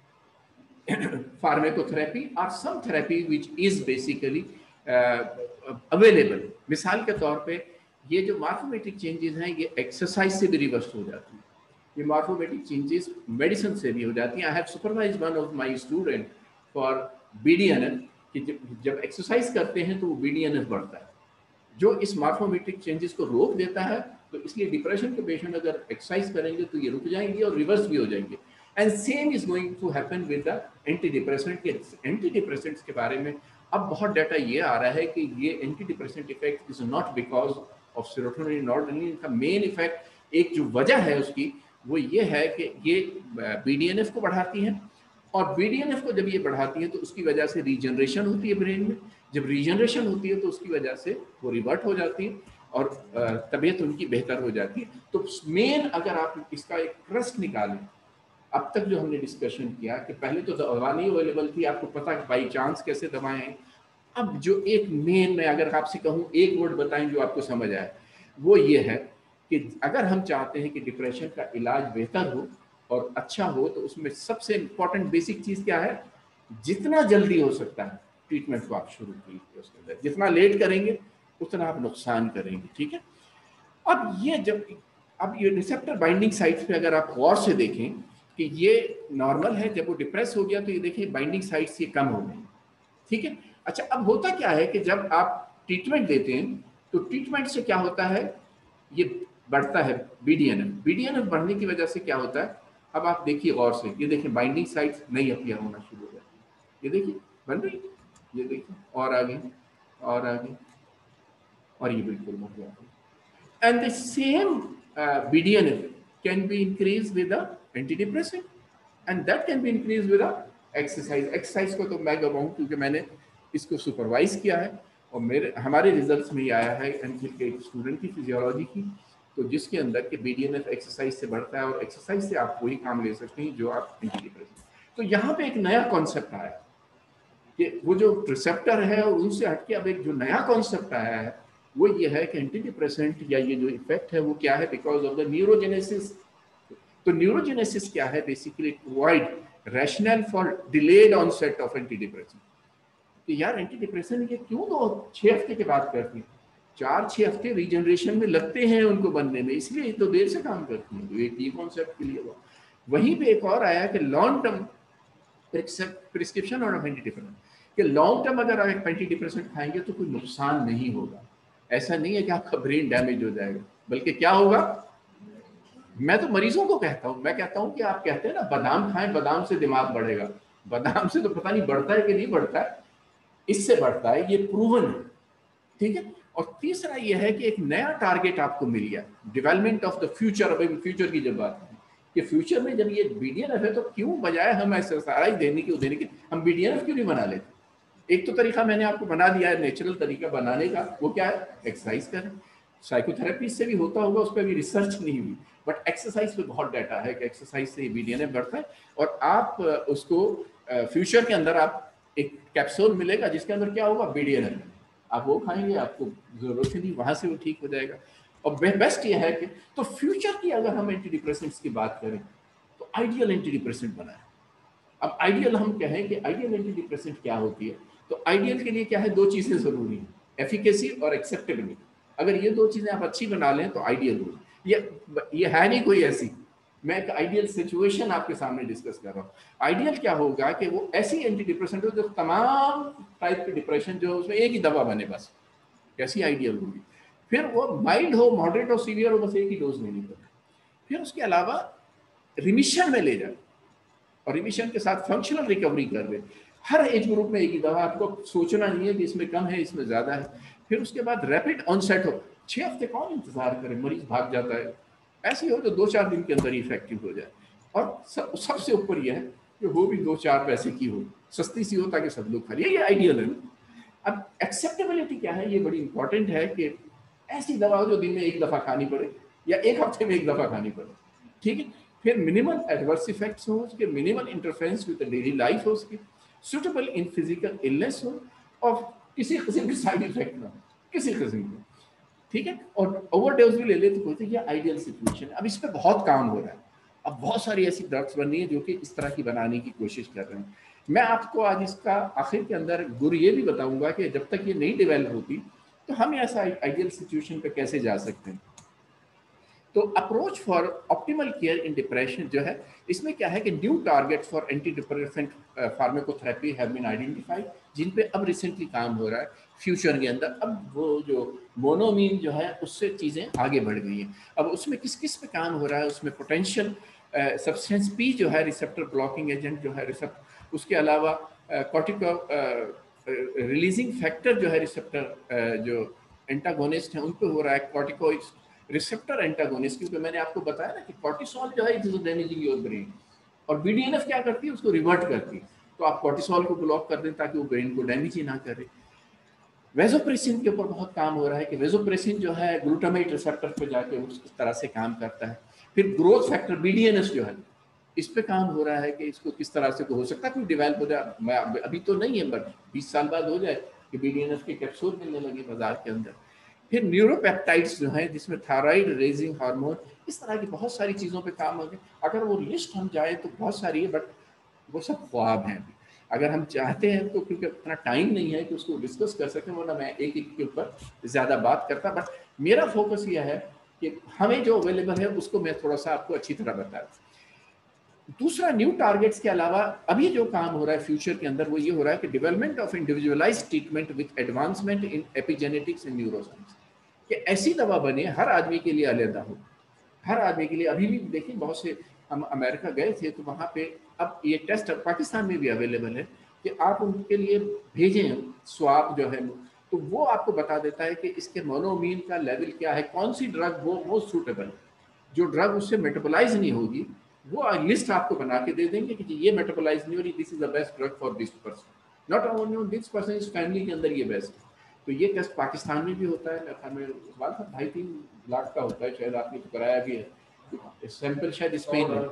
pharmacotherapy or some therapy which is basically uh, available। मिसाल के तौर पे ये जो मॉर्फोमेटिक चेंजेस हैं ये एक्सरसाइज से भी रिवर्स हो जाती है। ये मॉर्फोमेटिक चेंजेस मेडिसिन से भी हो जाती हैं। I have supervised one of my student for BDNF कि जब जब एक्सरसाइज करते हैं तो वो बीडीएनएफ बढ़ता है, जो इस मॉर्फोमेटिक चेंजेस को रोक देता है। तो इसलिए डिप्रेशन के पेशेंट अगर एक्सरसाइज करेंगे तो ये रुक जाएंगे और रिवर्स भी हो जाएंगे। And same is going to happen with the anti depressant के एंटी डिप्रेसेंट्स के बारे में अब बहुत डाटा ये आ रहा है कि ये anti depressant effect is not because of serotonin noradrenaline का मेन इफेक्ट, एक जो वजह है उसकी वो ये है कि ये बीडीएनएफ को बढ़ाती हैं, और बीडीएनएफ को जब ये बढ़ाती है तो उसकी वजह से रीजनरेशन होती है ब्रेन में। जब रीजनरेशन होती है तो उसकी वजह से वो रिवर्ट हो जाती है और तबीयत उनकी बेहतर हो जाती है। तो मेन अगर आप इसका एक ट्रस्ट निकालें, अब तक जो हमने डिस्कशन किया कि पहले तो दवा नहीं अवेलेबल थी, आपको पता कि बाई चांस कैसे दवाएं हैं। अब जो एक मेन, मैं अगर आपसे कहूँ एक वर्ड बताएं जो आपको समझ आए, वो ये है कि अगर हम चाहते हैं कि डिप्रेशन का इलाज बेहतर हो और अच्छा हो, तो उसमें सबसे इम्पोर्टेंट बेसिक चीज क्या है, जितना जल्दी हो सकता है ट्रीटमेंट को आप शुरू कीजिए। उसके अंदर जितना लेट करेंगे उतना आप नुकसान करेंगे। ठीक है। अब ये जब अब ये रिसेप्टर बाइंडिंग साइट्स पे अगर आप गौर से देखें कि ये नॉर्मल है, जब वो डिप्रेस हो गया तो ये देखिए बाइंडिंग साइट्स ये कम हो गई। ठीक है। अच्छा, अब होता क्या है कि जब आप ट्रीटमेंट देते हैं तो ट्रीटमेंट से क्या होता है, ये बढ़ता है बीडीएनएफ। बीडीएनएफ बढ़ने की वजह से क्या होता है, अब आप देखिए गौर से, ये देखिए बाइंडिंग साइट्स नहीं अपीयर होना शुरू हो जाती है। ये देखिए बन रही, ये देखिए और आगे और आगे, और ये बिल्कुल बढ़ जाती है। And the same uh, B D N F can be increased with the antidepressant, and that can be increased with the exercise। Exercise को तो मैं गवाऊँ क्योंकि मैंने इसको सुपरवाइज किया है और मेरे हमारे रिजल्ट्स में ही आया है एमफिल के एक स्टूडेंट की फिजियोलॉजी की, तो जिसके अंदर के बीडीएनएफ एक्सरसाइज से बढ़ता है और एक्सरसाइज से आप वही काम ले सकते हैं जो आप एंटीडिप्रेसेंट। तो यहाँ पे एक नया कॉन्सेप्ट आया कि वो जो रिसेप्टर है उनसे हटके अब एक जो नया कॉन्सेप्ट आया है वो ये है कि एंटी डिप्रेसेंट या ये जो इफेक्ट है वो क्या है, बिकॉज ऑफ द न्यूरोजेनेसिस। तो न्यूरोजेनेसिस क्या है, basically provide rational for delayed onset of anti depressant. तो यार एंटी डिप्रेसेंट ये क्यों दो छह हफ्ते के बाद करती है, चार छह हफ्ते रीजनरेशन में लगते हैं उनको बनने में, इसलिए तो देर से काम करती है। तो एक ये कॉन्सेप्ट के लिए वो वहीं पे एक और आया कि लॉन्ग टर्म प्रिस्क्रिप्शन और एंटी डिप्रेसेंट कि लॉन्ग टर्म अगर आप एंटी डिप्रेसेंट खाएंगे तो कोई नुकसान नहीं होगा। ऐसा नहीं है कि आपका ब्रेन डैमेज हो जाएगा, बल्कि क्या होगा, मैं तो मरीजों को कहता हूं, मैं कहता हूं कि आप कहते हैं ना बादाम खाएं, बादाम से दिमाग बढ़ेगा। बादाम से तो पता नहीं बढ़ता है कि नहीं बढ़ता है, इससे बढ़ता है, ये प्रूवन है। ठीक है। और तीसरा यह है कि एक नया टारगेट आपको मिल गया, डेवलपमेंट ऑफ द फ्यूचर। अभी फ्यूचर की जब बात है कि फ्यूचर में जब ये बीडीएनएफ है तो क्यों बजाय हम एसएसआरआई देने की देने की हम बीडीएनएफ क्यों नहीं बना लेते। एक तो तरीका मैंने आपको बना दिया है नेचुरल तरीका बनाने का, वो क्या है, एक्सरसाइज करें। साइकोथेरेपी से भी होता होगा, उस पर भी रिसर्च नहीं हुई, बट एक्सरसाइज पे बहुत डाटा है कि एक्सरसाइज से बीडीएनएफ बढ़ता है। और आप उसको फ्यूचर के अंदर आप एक कैप्सूल मिलेगा जिसके अंदर क्या होगा, बीडीएनएफ, आप वो खाएंगे, आपको जरूरत ही नहीं, वहां से वो ठीक हो जाएगा। और बेस्ट ये है कि तो फ्यूचर की अगर हम एंटी डिप्रेसेंट्स की बात करें तो आइडियल एंटी डिप्रेसेंट बनाए। अब आइडियल हम कहें कि आइडियल एंटी डिप्रेसेंट क्या होती है, तो आइडियल के लिए क्या है, दो चीजें जरूरी हैं, एफिकेसी और एक्सेप्टेबिलिटी। अगर ये दो चीजें आप अच्छी बना लें तो आइडियल होगी। ये ये है नहीं कोई ऐसी, मैं एक आइडियल सिचुएशन आपके सामने डिस्कस कर रहा हूँ। आइडियल क्या होगा कि वो ऐसी एंटी डिप्रेसेंट हो जो तमाम टाइप के डिप्रेशन जो उसमें एक ही दवा बने, बस कैसी आइडियल होगी। फिर वो माइल्ड हो, मॉडरेट हो, सीवियर हो, बस एक ही डोज लेनी पड़े। फिर उसके अलावा रिमिशन में ले जाए और रिमिशन के साथ फंक्शनल रिकवरी कर दे। हर एज ग्रुप में एक ही दवा, आपको सोचना नहीं है कि इसमें कम है इसमें ज्यादा है। फिर उसके बाद रैपिड ऑनसेट हो, छह हफ्ते कौन इंतजार करे, मरीज भाग जाता है। ऐसी हो जो दो चार दिन के अंदर ही इफेक्टिव हो जाए। और सब, सबसे ऊपर यह है कि वो भी दो चार पैसे की हो, सस्ती सी हो, ताकि सब लोग खा लिए, ये आइडियल है ना। अब एक्सेप्टेबिलिटी क्या है, ये बड़ी इंपॉर्टेंट है कि ऐसी दवा हो जो दिन में एक दफा खानी पड़े या एक हफ्ते में एक दफा खानी पड़े, ठीक है। फिर मिनिमल एडवर्स इफेक्ट्स हो उसके, minimal interference with daily life हो उसकी, सुटेबल इन फिजिकल इलनेस हो, और किसी किस्म के साइड इफेक्ट ना हो, किसी किस्म के, ठीक है। और ओवरडोज भी ले ले तो बोलते हैं ये आइडियल सिचुएशन। अब इस पर बहुत काम हो रहा है, अब बहुत सारी ऐसी ड्रग्स बन रही है जो कि इस तरह की बनाने की कोशिश कर रहे हैं। मैं आपको आज इसका आखिर के अंदर गुर ये भी बताऊंगा कि जब तक ये नहीं डेवलप होती तो हम ऐसा आइडियल सिचुएशन पे कैसे जा सकते हैं। तो approach for optimal care in depression जो है, इसमें क्या है कि new target for anti depressant pharmacotherapy have been identified, जिन पे अब रिसेंटली काम हो रहा है फ्यूचर के अंदर। अब वो जो मोनोमीन जो है उससे चीज़ें आगे बढ़ गई हैं। अब उसमें किस किस पे काम हो रहा है, उसमें पोटेंशियल सब्सटेंस पी जो है रिसेप्टर ब्लॉकिंग एजेंट जो है रिसेप्ट, उसके अलावा कॉर्टिको रिलीजिंग फैक्टर जो है रिसेप्टर जो एंटागोनिस्ट हैं उन पे हो रहा है, कॉर्टिकोइड्स रिसेप्टर एंटागोनिस्ट, क्योंकि मैंने आपको बताया ना कि कॉर्टिसोल जो है it is damaging your brain, और बीडीएनएफ क्या करती है, उसको रिवर्ट करती है। तो आप कॉर्टिसोल को ब्लॉक कर दें ताकि वो ब्रेन को डैमेज ही ना करे। वेजोप्रेसिन के ऊपर बहुत काम हो रहा है कि वेजोप्रेसिन जो है ग्लूटामेट रिसेप्टर पे जाके उस तरह से काम करता है। फिर ग्रोथ फैक्टर बीडीएनएस जो है इस पे काम हो रहा है कि इसको किस तरह से हो सकता है कोई डेवलप हो जाए, मैं अभी तो नहीं है बट बीस साल बाद हो जाए कि बीडीएनएस के कैप्सूल मिलने लगे बाजार के अंदर। फिर न्यूरोपेप्टाइड्स जो है जिसमें थायराइड रेजिंग हार्मोन, इस तरह की बहुत सारी चीज़ों पे काम हो गए। अगर वो लिस्ट हम जाए तो बहुत सारी है, बट वो सब ख्वाब हैं। अगर हम चाहते हैं तो, क्योंकि उतना टाइम नहीं है कि उसको डिस्कस कर सकें, वरना मैं एक एक के ऊपर ज़्यादा बात करता, बट मेरा फोकस यह है कि हमें जो अवेलेबल है उसको मैं थोड़ा सा आपको अच्छी तरह बताऊँ। दूसरा, न्यू टारगेट्स के अलावा अभी जो काम हो रहा है फ्यूचर के अंदर वो ये हो रहा है कि development of individualised treatment with advancement in epigenetics and neuroscience, कि ऐसी दवा बने हर आदमी के लिए अलग हो, हर आदमी के लिए। अभी भी देखिए बहुत से, हम अमेरिका गए थे तो वहाँ पे अब ये टेस्ट पाकिस्तान में भी अवेलेबल है कि आप उनके लिए भेजें स्वाब जो है, तो वो आपको बता देता है कि इसके मोनोमीन का लेवल क्या है, कौन सी ड्रग वो मोस्ट सूटेबल, जो ड्रग उससे मेटाबोलाइज नहीं होगी वो लिस्ट आपको बना के दे देंगे कि ये मेटाबोलाइज नहीं हो रही, this is the best drug for this person, not only this person, इस फैमिली के अंदर ये बेस्ट है। तो ये टेस्ट पाकिस्तान में भी होता है, में ढाई तीन लाख का होता है, शायद आपने तो कराया भी है। सैंपल शायद स्पेन है,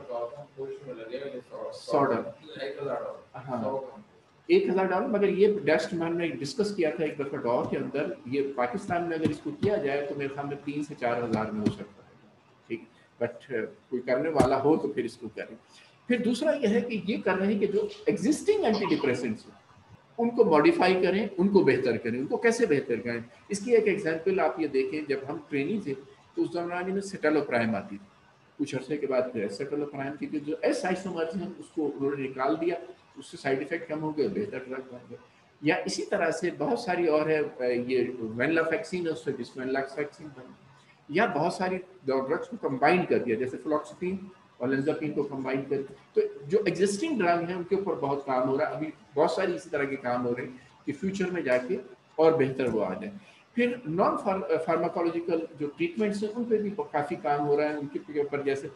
सौ डॉलर, हाँ एक हज़ार डॉलर। मगर ये टेस्ट हमने डिस्कस किया था एक दफ़ा डॉ के अंदर, ये पाकिस्तान में अगर इसको किया जाए तो मेरे सामने तीन से चार हज़ार में हो सकता है, ठीक। बट कोई करने वाला हो तो फिर इसको करें। फिर दूसरा यह है कि ये कर रहे हैं कि जो एग्जिस्टिंग एंटी डिप्रेसेंट्स हैं उनको मॉडिफाई करें, उनको बेहतर करें। उनको कैसे बेहतर करें, इसकी एक एग्जांपल आप ये देखें, जब हम ट्रेनिंग थे तो उस दौरान में सेटलोप्राइम आती थी, कुछ अर्से के बाद फिर सेटलोप्राइम की जो एस आइसोमर्स हैं उसको उन्होंने निकाल दिया, उससे साइड इफेक्ट कम हो गए, बेहतर ड्रग बन गए। या इसी तरह से बहुत सारी और है, ये वेनलाफैक्सिन है उससे डिस्वेनलाफैक्सिन बन, या बहुत सारी ड्रग्स को कंबाइन कर दिया, जैसे फ्लोक्सिटीन और लेंजापिन को कंबाइन कर। तो जो एग्जिस्टिंग ड्रग हैं उनके ऊपर बहुत काम हो रहा है, अभी बहुत सारी इसी तरह के काम हो रहे हैं कि फ्यूचर में जाके और बेहतर वो आ जाए। फिर नॉन फार्माकोलॉजिकल जो ट्रीटमेंट्स हैं उन पर भी काफ़ी काम हो रहा है, उनके ऊपर जैसे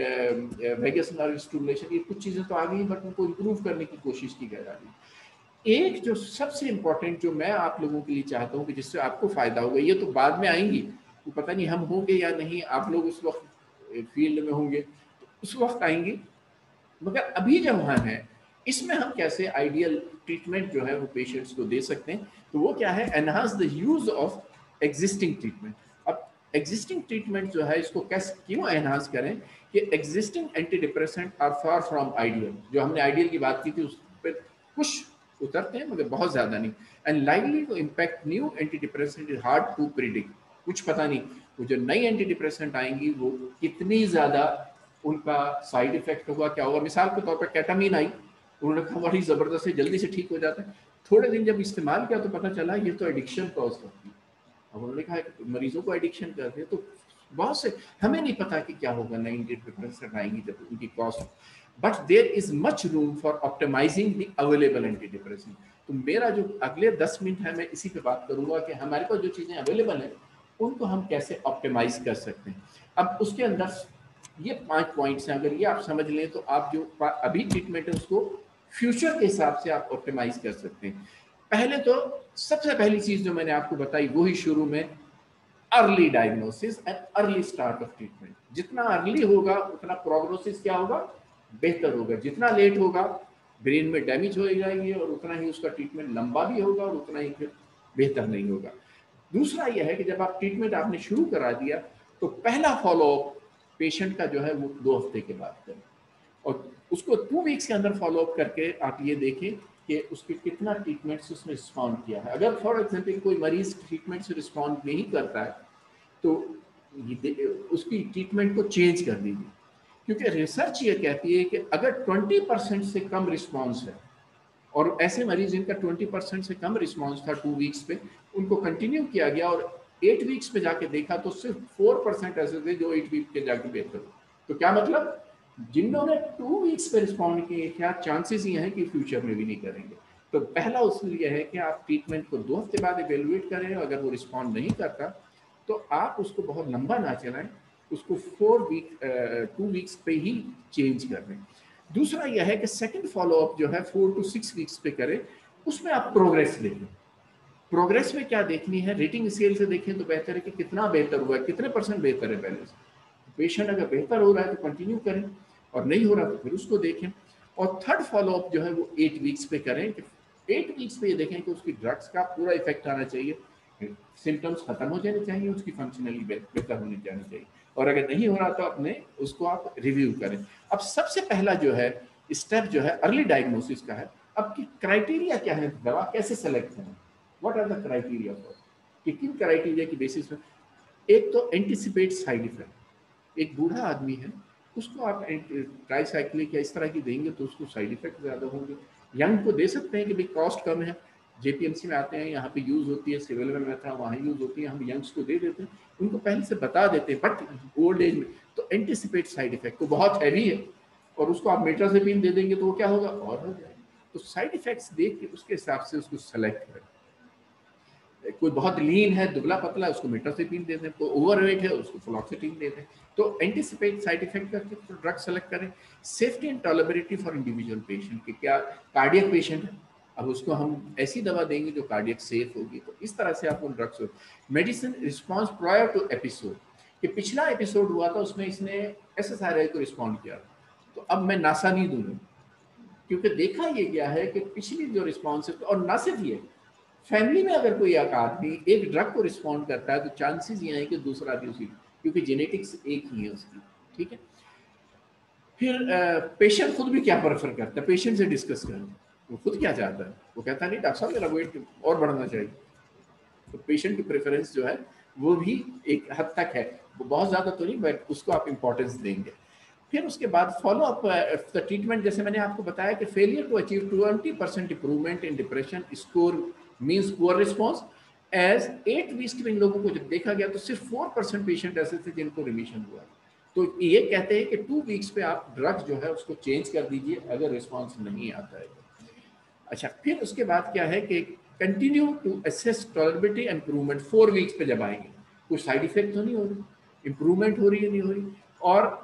वेगस नर्व स्टिमुलेशन, ये कुछ चीज़ें तो आ गई बट उनको इम्प्रूव करने की कोशिश की जा रही है। एक जो सबसे इम्पोर्टेंट जो मैं आप लोगों के लिए चाहता हूँ कि जिससे आपको फ़ायदा होगा, ये तो बाद में आएंगी, तो पता नहीं हम होंगे या नहीं, आप लोग उस वक्त फील्ड में होंगे तो उस वक्त आएंगी, मगर अभी जब वहाँ हैं इसमें हम कैसे आइडियल ट्रीटमेंट जो है वो पेशेंट्स को दे सकते हैं। तो वो क्या है, enhance the use of existing treatment. अब एग्जिस्टिंग ट्रीटमेंट जो है इसको कैसे क्यों एनहांस करें कि existing anti depressant are far from ideal. जो हमने आइडियल की बात की थी उस पर कुछ उतरते हैं मगर बहुत ज्यादा नहीं। And likely to impact new anti depressant is hard to predict. कुछ पता नहीं वो जो नई एंटी डिप्रेसेंट आएंगी वो कितनी ज्यादा उनका साइड इफेक्ट होगा, क्या होगा। मिसाल के तौर पर कैटामीन आई, उन्होंने कहा बड़ी जबरदस्त है, जल्दी से ठीक हो जाता है। थोड़े दिन जब इस्तेमाल किया तो पता चला ये तो एडिक्शन कॉज करती है। अब उन्होंने कहा मरीजों को एडिक्शन करते हैं, तो बहुत से हमें नहीं पता कि क्या होगा नई डिप्रेशन आएंगी जब उनकी cost. But there is much room for optimising the available anti depression. तो मेरा जो अगले दस मिनट है मैं इसी पे बात करूंगा कि हमारे पास जो चीजें अवेलेबल है उनको हम कैसे ऑप्टिमाइज कर सकते हैं। अब उसके अंदर ये पांच पॉइंट्स हैं, अगर ये आप समझ लें तो आप जो अभी ट्रीटमेंट है उसको फ्यूचर के हिसाब से आप ऑप्टिमाइज कर सकते हैं। पहले तो सबसे पहली चीज जो मैंने आपको बताई वो ही शुरू में, early diagnosis and early start of treatment. जितना अर्ली होगा उतना प्रोग्नोसिस क्या होगा, बेहतर होगा। जितना लेट होगा ब्रेन में डैमेज हो जाएगी और उतना ही उसका ट्रीटमेंट लंबा भी होगा और उतना ही फिर बेहतर नहीं होगा। दूसरा यह है कि जब आप ट्रीटमेंट आपने शुरू करा दिया तो पहला फॉलोअप पेशेंट का जो है वो दो हफ्ते के बाद करें और उसको टू वीक्स के अंदर फॉलोअप करके आप ये देखें कि उसके कितना ट्रीटमेंट से उसने रिस्पॉन्ड किया है। अगर फॉर एग्जाम्पल कोई मरीज ट्रीटमेंट से रिस्पॉन्ड नहीं करता है तो उसकी ट्रीटमेंट को चेंज कर दीजिए, क्योंकि रिसर्च ये कहती है कि अगर ट्वेंटी परसेंट से कम रिस्पॉन्स है और ऐसे मरीज जिनका ट्वेंटी परसेंट से कम रिस्पॉन्स था टू वीक्स पे, उनको कंटिन्यू किया गया और एट वीक्स पे जाके देखा तो सिर्फ फोर परसेंट ऐसे थे जो एट वीक के जाके बेहतर हो। तो क्या मतलब, जिन्होंने टू वीक्स पे रिस्पॉन्ड किए क्या चांसेस ये हैं कि फ्यूचर में भी नहीं करेंगे। तो पहला उसूल यह है कि आप ट्रीटमेंट को दो हफ्ते बाद इवेलुएट करें, अगर वो रिस्पॉन्ड नहीं करता तो आप उसको बहुत लंबा ना चलाएं, उसको फोर वीक टू वीक्स पे ही चेंज कर दें। दूसरा यह है कि सेकंड फॉलोअप जो है फोर टू सिक्स वीक्स पे करें, उसमें आप प्रोग्रेस देखें। प्रोग्रेस में क्या देखनी है, रेटिंग स्केल से देखें तो बेहतर है कि कितना बेहतर हुआ है, कितने परसेंट बेहतर है पहले से। पेशेंट अगर बेहतर हो रहा है तो कंटिन्यू करें और नहीं हो रहा तो फिर उसको देखें। और थर्ड फॉलोअप जो है वो एट वीक्स पे करें कि एट वीक्स पे ये देखें कि उसकी ड्रग्स का पूरा इफेक्ट आना चाहिए, सिम्टम्स खत्म हो जाने चाहिए, उसकी फंक्शनली बेहतर होनी जानी चाहिए। और अगर नहीं हो रहा तो अपने उसको आप रिव्यू करें। अब सबसे पहला जो है स्टेप जो है अर्ली डायग्नोसिस का है। अब की क्राइटेरिया क्या है, दवा कैसे सेलेक्ट करें, what are the criteria for, कि किन क्राइटेरिया की बेसिस पे। एक तो एंटिसिपेट साइड इफेक्ट। एक बूढ़ा आदमी है उसको आप ट्राईसाइक्लिक या इस तरह की देंगे तो उसको साइड इफेक्ट ज़्यादा होंगे। यंग को दे सकते हैं कि भाई कॉस्ट कम है, जेपीएमसी में आते हैं, यहाँ पे यूज़ होती है, सिविल में था वहाँ यूज़ होती है, हम यंग्स को दे देते हैं, उनको पहले से बता देते हैं। बट ओल्ड एज में तो एंटिसिपेट साइड इफेक्ट, तो बहुत हैवी है और उसको आप मेट्राजेपिन दे देंगे तो वो क्या होगा, और हो जाएगा। तो साइड इफेक्ट्स देख के उसके हिसाब से उसको सेलेक्ट करें। कोई बहुत लीन है, दुबला पतला है, उसको मेट्राजेपिन दे दें। कोई ओवरवेट है उसको फ्लोक्सिटिन दे दें। तो एंटिसिपेट साइड इफेक्ट करके तो ड्रग सेलेक्ट करें। Safety and tolerability for individual patient कि क्या कार्डियक पेशेंट है, अब उसको हम ऐसी दवा देंगे जो कार्डियक सेफ होगी, तो इस तरह से आप उन drugs. Medicine response prior to episode, कि पिछला एपिसोड हुआ था उसमें इसने एस एस आर आई को रिस्पॉन्ड किया, तो अब मैं नासा नहीं दूंगा, क्योंकि देखा ये गया है कि पिछली जो रिस्पॉन्स है, और ना सिर्फ ये, फैमिली में अगर कोई एक आदमी एक ड्रग को रिस्पॉन्ड करता है तो चांसेस ये हैं कि दूसरा भी उसी, क्योंकि जेनेटिक्स एक ही है उसकी। ठीक है, फिर पेशेंट खुद भी क्या प्रेफर करता है, पेशेंट से डिस्कस करें वो खुद क्या चाहता है। वो कहता है नहीं डॉक्टर साहब मेरा वेट और बढ़ना चाहिए, तो पेशेंट की प्रेफरेंस जो है वो भी एक हद तक है, वो बहुत ज़्यादा तो नहीं, बट उसको आप इंपॉर्टेंस देंगे। फिर उसके बाद फॉलो अप द ट्रीटमेंट, जैसे मैंने आपको बताया कि failure to achieve twenty percent improvement in depression score means poor response. As eight weeks में इन लोगों को जब देखा गया तो सिर्फ फोर परसेंट पेशेंट ऐसे थे जिनको रिमिशन हुआ। तो ये कहते हैं कि टू वीक्स पे आप ड्रग्स जो है उसको चेंज कर दीजिए अगर रिस्पॉन्स नहीं आता है। अच्छा, फिर उसके बाद क्या है कि continue to assess tolerability improvement four weeks पे जब आएंगे, कोई साइड इफेक्ट तो नहीं हो रही, इम्प्रूवमेंट हो रही है नहीं हो रही, और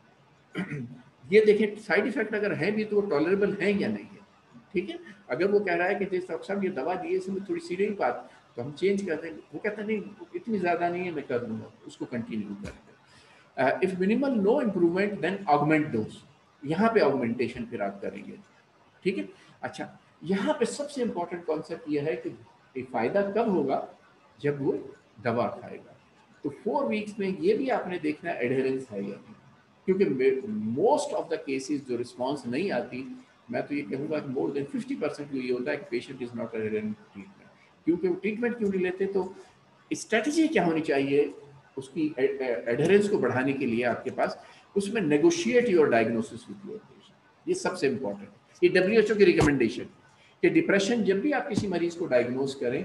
ये देखें साइड इफेक्ट अगर है भी तो वो टॉलरेबल है या नहीं है, ठीक है। अगर वो कह रहा है कि जैसे डॉक्टर साहब ये दवा दी है इसमें थोड़ी सीरियस बात, तो हम चेंज कर देंगे, वो कहता नहीं इतनी ज़्यादा नहीं है मैं कर दूंगा, उसको कंटिन्यू करेंगे। If minimal no improvement then augment dose, यहाँ पे ऑगमेंटेशन फिर आप करेंगे, ठीक है। अच्छा, यहाँ पे सबसे इंपॉर्टेंट कॉन्सेप्ट यह है कि फायदा कब होगा, जब वो दवा खाएगा। तो फोर वीक्स में ये भी आपने देखना है एडहेरेंस है या नहीं, क्योंकि मोस्ट ऑफ द केसेस जो रिस्पॉन्स नहीं आती, मैं तो ये कहूँगा कि मोर देन फिफ्टी परसेंट ये होता है कि patient is not adherent treatment. क्योंकि वो ट्रीटमेंट क्यों नहीं लेते, तो स्ट्रेटजी क्या होनी चाहिए उसकी एडहेरेंस को बढ़ाने के लिए आपके पास, उसमें negotiate your diagnosis with your patient, ये सबसे इंपॉर्टेंट है। ये डब्ल्यू एच ओ की रिकमेंडेशन कि डिप्रेशन जब भी आप किसी मरीज को डायग्नोस करें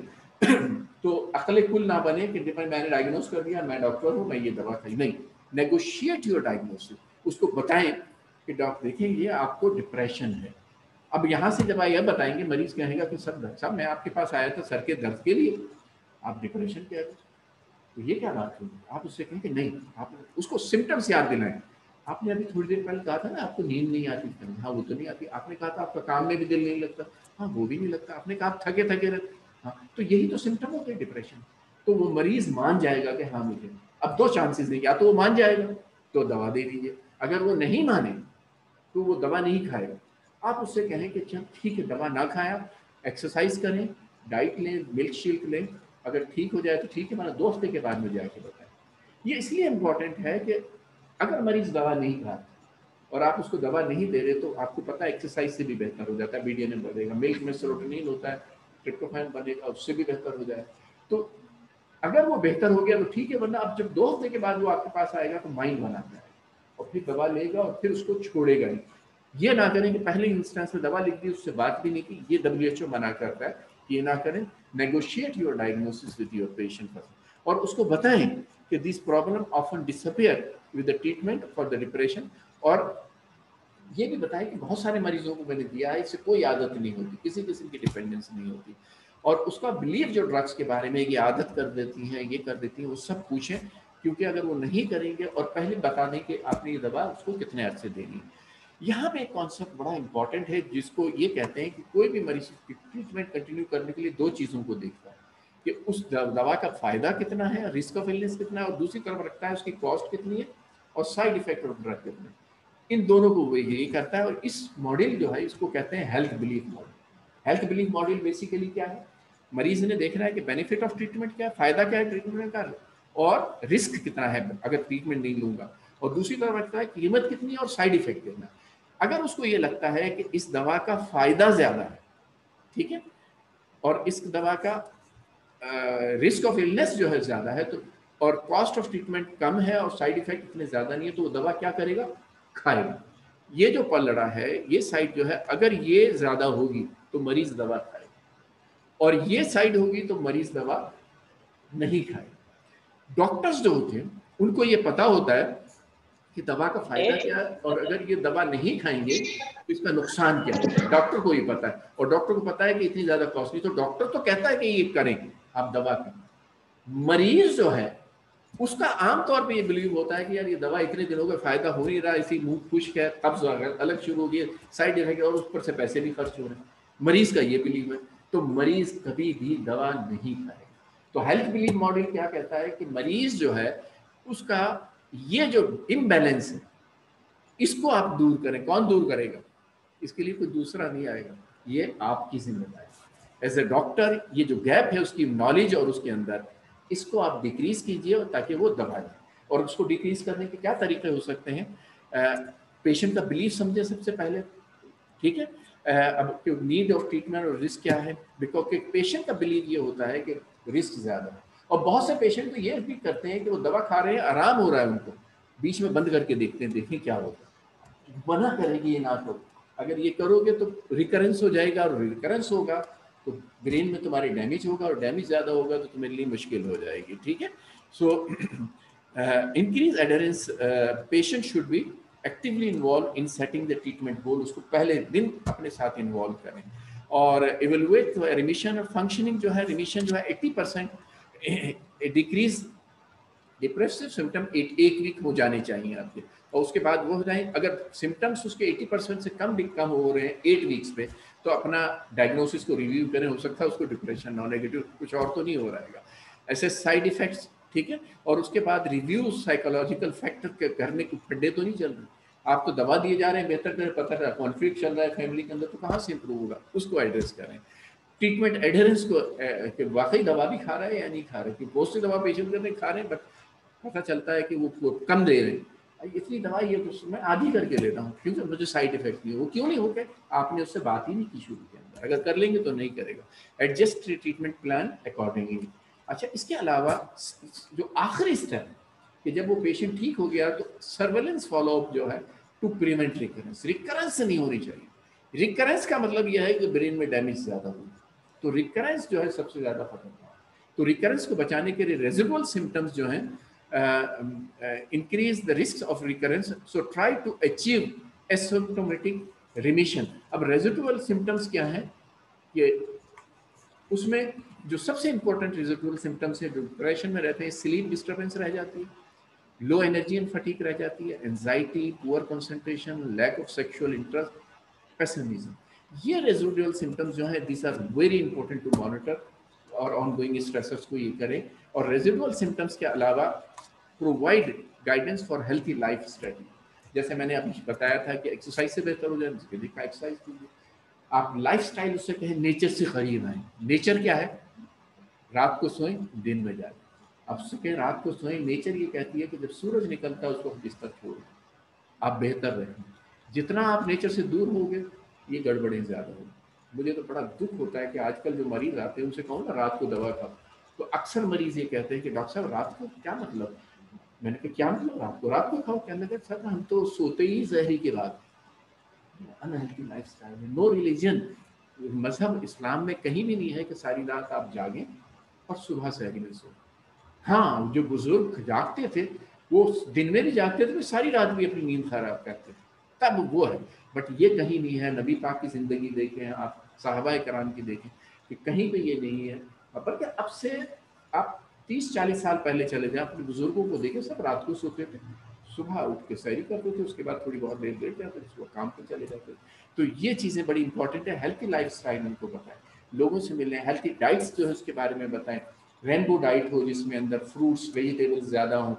तो अकले कुल ना बने कि मैंने डायग्नोस कर दिया, मैं डॉक्टर हूँ, मैं ये दवा खाई, नहीं, नेगोशिएट योर डायग्नोसिस, उसको बताएं कि डॉक्टर देखिए ये आपको डिप्रेशन है। अब यहाँ से जब आप यह बताएंगे, मरीज कहेगा कि सर डॉक्टर साहब मैं आपके पास आया था सर के दर्द के लिए, आप डिप्रेशन कह रहे, तो ये क्या बात हुई। आप उससे कहें कि नहीं, आप उसको सिम्टम्स याद दिलाएं। आपने अभी थोड़ी देर पहले कहा था ना आपको नींद नहीं आती, हाँ वो तो नहीं आती। आपने कहा था आपका काम में भी दिल नहीं लगता, हाँ वो भी नहीं लगता। आपने कहा आप थके थके रहते, हाँ तो यही तो सिम्टम होते हैं डिप्रेशन। तो वो मरीज मान जाएगा कि हाँ मुझे, अब दो चांसेस हैं, या तो वो मान जाएगा तो दवा दे दीजिए, अगर वो नहीं माने तो वो दवा नहीं खाएगा। आप उससे कहें कि चल ठीक है दवा ना खाया, एक्सरसाइज करें, डाइट लें, मिल्क शेक लें, अगर ठीक हो जाए तो ठीक है, मैंने दो हफ्ते के बाद मुझे आके बताएं। ये इसलिए इम्पोर्टेंट है कि अगर मरीज दवा नहीं खाता और आप उसको दवा नहीं दे रहे, तो आपको पता है एक्सरसाइज से भी बेहतर हो जाता है, बी डी एन ए बढ़ेगा, मिल्क में सेरोटोनिन होता है, ट्रिप्टोफैन बनेगा, उससे भी बेहतर हो जाए। तो अगर वो बेहतर हो गया तो ठीक है, वरना अब जब दो हफ्ते के बाद वो आपके पास आएगा तो माइंड बनाता है और फिर दवा लेगा और फिर उसको छोड़ेगा नहीं। ये ना करें कि पहले इंस्टेंस में दवा लिख दी, उससे बात भी नहीं की, ये डब्ल्यू एच ओ मना करता है कि ये ना करें। Negotiate your diagnosis with your patient first, और उसको बताएं कि this problem often disappear with the treatment for the depression. और ये भी बताएं कि बहुत सारे मरीजों को मैंने दिया है, इससे कोई आदत नहीं होती, किसी किस्म की डिपेंडेंस नहीं होती, और उसका बिलीव जो ड्रग्स के बारे में ये आदत कर देती हैं, ये कर देती हैं, वो सब पूछें, क्योंकि अगर वो नहीं करेंगे और पहले बता दें कि आपने ये दवा उसको कितने अर्से देनी। यहाँ पे एक कॉन्सेप्ट बड़ा इंपॉर्टेंट है जिसको ये कहते हैं कि कोई भी मरीज ट्रीटमेंट कंटिन्यू करने के लिए दो चीज़ों को देखता है कि उस दवा का फायदा कितना है, रिस्क ऑफ इलनेस कितना है, और दूसरी तरफ रखता है उसकी कॉस्ट कितनी है और साइड इफेक्ट ऑफ ड्रग कितने हैं। इन दोनों को वो यही करता है, और इस मॉडल जो है इसको कहते हैं health belief model. Health belief model basically क्या है, मरीज ने देखना है कि बेनिफिट ऑफ ट्रीटमेंट क्या है, फायदा क्या है ट्रीटमेंट का, और रिस्क कितना है अगर ट्रीटमेंट नहीं लूंगा, और दूसरी तरफ रखता है कीमत कितनी है और साइड इफेक्ट कितना है। अगर उसको ये लगता है कि इस दवा का फायदा ज्यादा है, ठीक है, और इस दवा का रिस्क ऑफ इलनेस जो है ज्यादा है, तो और कॉस्ट ऑफ ट्रीटमेंट कम है और साइड इफेक्ट इतने ज्यादा नहीं है, तो वो दवा क्या करेगा, खाएगा। ये जो पलड़ा है, ये साइड जो है, अगर ये ज्यादा होगी तो मरीज दवा खाएगा, और ये साइड होगी तो मरीज दवा नहीं खाएगा। डॉक्टर्स जो होते हैं उनको ये पता होता है कि दवा का फायदा क्या है, और अगर ये दवा नहीं खाएंगे तो इसका नुकसान क्या है, डॉक्टर को ये पता है, और डॉक्टर को पता है कि इतनी ज्यादा कॉस्टली, तो डॉक्टर तो कहता है कि ये करेंगे आप दवा करें। मरीज जो है उसका आमतौर पे ये बिलीव होता है कि यार ये दवा इतने दिनों का फायदा हो नहीं रहा, इसी मुंह खुश्क है, कब्ज अलग शुरू हो गई, साइड इफेक्ट, और उस पर से पैसे भी खर्च हो रहे हैं, मरीज का ये बिलीव है, तो मरीज कभी भी दवा नहीं खाएगा। तो हेल्थ बिलीव मॉडल क्या कहता है कि मरीज जो है उसका ये जो इम्बैलेंस है इसको आप दूर करें। कौन दूर करेगा, इसके लिए कोई दूसरा नहीं आएगा, ये आपकी जिम्मेदारी एज ए डॉक्टर। ये जो गैप है उसकी नॉलेज और उसके अंदर, इसको आप डिक्रीज कीजिए ताकि वो दबा जाए। और उसको डिक्रीज करने के क्या तरीके हो सकते हैं, पेशेंट का बिलीफ समझे सबसे पहले, ठीक है। uh, अब नीड ऑफ ट्रीटमेंट और रिस्क क्या है, बिकॉज पेशेंट का बिलीव ये होता है कि रिस्क ज्यादा है, और बहुत से पेशेंट तो ये भी करते हैं कि वो दवा खा रहे हैं, आराम हो रहा है उनको, बीच में बंद करके देखते हैं, देखें क्या होता है, मना करेगी ये ना करो, अगर ये करोगे तो रिकरेंस हो जाएगा, और रिकरेंस होगा तो ब्रेन में तुम्हारे डैमेज होगा, और डैमेज ज़्यादा होगा तो तुम्हारे लिए मुश्किल हो जाएगी, ठीक है। So increase adherence, patient should be actively involve in setting the treatment goal, उसको पहले दिन अपने साथ इन्वॉल्व करें। और इवेलुएट रिमिशन और फंक्शनिंग जो है, रिमिशन जो है अस्सी परसेंट, डिक्रीज डिप्रेसिव सिम्टम एक एक वीक हो जाने चाहिए आपके, और उसके बाद वो हो जाए। अगर सिम्टम्स उसके अस्सी परसेंट से कम कम हो रहे हैं एट वीक्स पे, तो अपना डायग्नोसिस को रिव्यू करें, हो सकता है उसको डिप्रेशन नॉन नेगेटिव कुछ और तो नहीं हो रहा है ऐसे साइड इफेक्ट्स, ठीक है। और उसके बाद रिव्यू साइकोलॉजिकल फैक्टर करने के खड्डे तो नहीं चल रहे, आप तो दवा दिए जा रहे हैं बेहतर करें, पता है कॉन्फ्लिक्ट चल रहा है फैमिली के अंदर, तो कहाँ से इंप्रूव होगा, उसको एड्रेस करें। ट्रीटमेंट एडहेरेंस को, कि वाकई दवा भी खा रहा है या नहीं खा रहा है, कि बहुत सी दवा पेशेंट करने खा रहे हैं बट पता चलता है कि वो कम दे रहे हैं, इतनी दवाई है तो मैं आधी करके लेता हूँ क्योंकि मुझे साइड इफेक्ट नहीं हो, वो क्यों नहीं हो गए, आपने उससे बात ही नहीं की शुरू के अंदर, अगर कर लेंगे तो नहीं करेगा। Adjust treatment plan accordingly. अच्छा, इसके अलावा जो आखिरी स्टेप कि जब वो पेशेंट ठीक हो गया तो सर्वेलेंस फॉलोअप जो है टू प्रिवेंट रिकरेंस, रिकरेंस नहीं होनी चाहिए। रिकरेंस का मतलब यह है कि ब्रेन में डैमेज ज्यादा हुई, तो रिकरेंस जो है सबसे ज्यादा खतरनाक। तो रिकरेंस को बचाने के लिए रेजिडुअल सिम्टम्स जो हैं increase the risk of recurrence, so try to achieve asymptomatic remission. अब रेजिडुअल सिम्टम्स क्या है, ये उसमें जो सबसे इंपॉर्टेंट रेजिडुअल सिम्टम्स है, जो डिप्रेशन में रहते हैं, स्लीप डिस्टर्बेंस रह जाती है, लो एनर्जी एंड फटीग रह जाती है, anxiety, poor concentration, lack of sexual interest, pessimism. ये रेजिडुअल सिम्टम्स जो है this are very important to monitor, और ऑनगोइंग स्ट्रेसर्स को ये करें। और रेजिडुअल सिम्टम्स के अलावा provide guidance for healthy lifestyle, जैसे मैंने अभी बताया था कि एक्सरसाइज से बेहतर हो जाए, उसके लिए एक्सरसाइज कीजिए। आप लाइफ स्टाइल उससे कहें नेचर से करीब आए। नेचर क्या है, रात को सोएं दिन में जाए। अब सुबह रात को सोएं, नेचर ये कहती है कि जब सूरज निकलता है उसको बिस्तर छोड़, आप बेहतर रहें। जितना आप नेचर से दूर होगे ये गड़बड़ें ज़्यादा होगी। मुझे तो बड़ा दुख होता है कि आजकल जो मरीज आते हैं उनसे कहूँ ना रात को दवा खाओ, तो अक्सर मरीज ये कहते हैं कि डॉक्टर साहब रात को क्या मतलब, मैंने कहा क्या मतलब रात को रात को खाओ, कहने लगे सर हम तो सोते ही जहरी के बाद। अनहेल्थी लाइफ स्टाइल है, नो रिलीजन, मजहब इस्लाम में कहीं भी नहीं है कि सारी रात आप जागें और सुबह सहरी में सो। हाँ, जो बुजुर्ग जागते थे वो दिन में भी जागते थे, सारी रात भी अपनी नींद खराब करते थे, तब वो है। बट ये कहीं नहीं है, नबी पाक की जिंदगी देखें आप, साहबा कराम की देखें, कि कहीं पे ये नहीं है। बल्कि अब से आप तीस चालीस साल पहले चले जाएं, अपने बुजुर्गों को देखें, सब रात को सोते थे, सुबह उठ के सैरी करते थे, उसके बाद थोड़ी बहुत देर लेट जाते थे, सुबह काम पे चले जाते थे। तो ये चीज़ें बड़ी इंपॉर्टेंट है। हेल्थी लाइफ स्टाइल उनको बताएं, लोगों से मिलें, हेल्थी डाइट्स जो है उसके बारे में बताएं, रेनबो डाइट हो जिसमें अंदर फ्रूट्स वेजिटेबल्स ज़्यादा हों।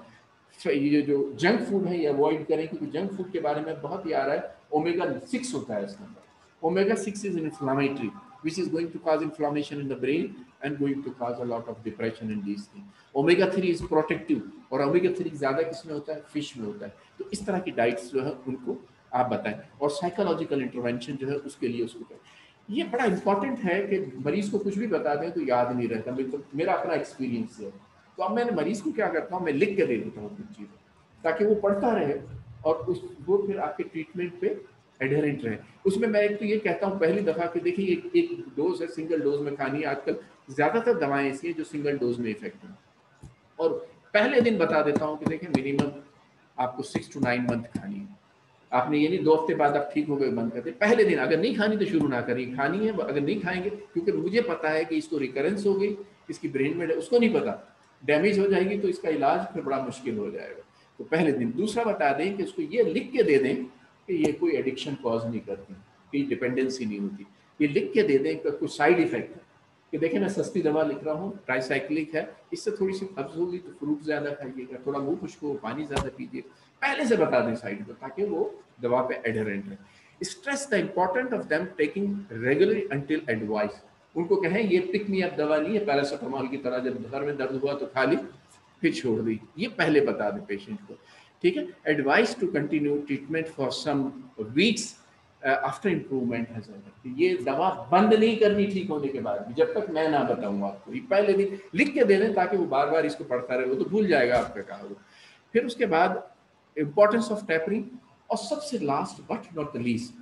ये जो जंक फूड है ये अवॉइड करें, क्योंकि जंक फूड के बारे में बहुत ही आ रहा है, ओमेगा सिक्स होता है इसके अंदर। Omega six is inflammatory which is going to cause inflammation in the brain and going to cause a lot of depression in these things. omega three is protective, और omega थ्री ज़्यादा किसमें होता है, फिश में होता है। तो इस तरह की डाइट्स जो है उनको आप बताएं, और साइकोलॉजिकल इंटरवेंशन जो है उसके लिए उसको करें। ये बड़ा इंपॉर्टेंट है कि मरीज को कुछ भी बता दें तो याद नहीं रहता, बिल्कुल मेरा अपना एक्सपीरियंस है। तो अब मैंने मरीज को क्या करता हूँ, मैं लिख के दे देता हूँ कुछ चीज़ें, ताकि वो पढ़ता रहे और उस वो फिर आपके ट्रीटमेंट पे एडहेरेंट रहे। उसमें मैं एक तो ये कहता हूँ पहली दफ़ा कि देखिए एक एक डोज है, सिंगल डोज में खानी है। आजकल ज़्यादातर दवाएं ऐसी हैं जो सिंगल डोज में इफेक्ट हैं, और पहले दिन बता देता हूँ कि देखिए मिनिमम आपको सिक्स टू नाइन मंथ खानी है। आपने ये नहीं दो हफ्ते बाद आप ठीक हो गए बंद कर दे, पहले दिन अगर नहीं खानी तो शुरू ना करिए, खानी है अगर नहीं खाएंगे, क्योंकि मुझे पता है कि इसको रिकरेंस हो गई, इसकी ब्रेन में उसको नहीं पता, डैमेज हो जाएगी तो इसका इलाज फिर बड़ा मुश्किल हो जाएगा। तो पहले दिन। दूसरा बता दें कि उसको ये लिख के दे दें कि ये कोई एडिक्शन कॉज नहीं करती, कोई डिपेंडेंसी नहीं होती, ये लिख के दे दें कि कुछ साइड इफेक्ट है, कि देखें मैं सस्ती दवा लिख रहा हूँ, ट्राइसाइक्लिक है, इससे थोड़ी सी कब्ज होगी तो फ्रूट ज़्यादा खाइएगा, थोड़ा मुँह खुश्क हो पानी ज़्यादा पीजिए, पहले से बता दें साइड पर, ताकि वो दवा पे एडहेरेंट रहे। Stress the important of them taking regularly until advice, उनको कहें ये पिक मी अप दवा नहीं है पैरासिटामोल की तरह, जब घर में दर्द हुआ तो खा ली फिर छोड़ दी, ये पहले बता दें पेशेंट को, ठीक है। Advice to continue treatment for some weeks after improvement है सर, ये दवा बंद नहीं करनी ठीक होने के बाद भी, जब तक मैं ना बताऊँ आपको, ये पहले दिन लिख के दे दें ताकि वो बार बार इसको पढ़ता रहे, वो तो भूल जाएगा आपका कहा वो। फिर उसके बाद इम्पोर्टेंस ऑफ टैपरिंग, और सबसे last but not the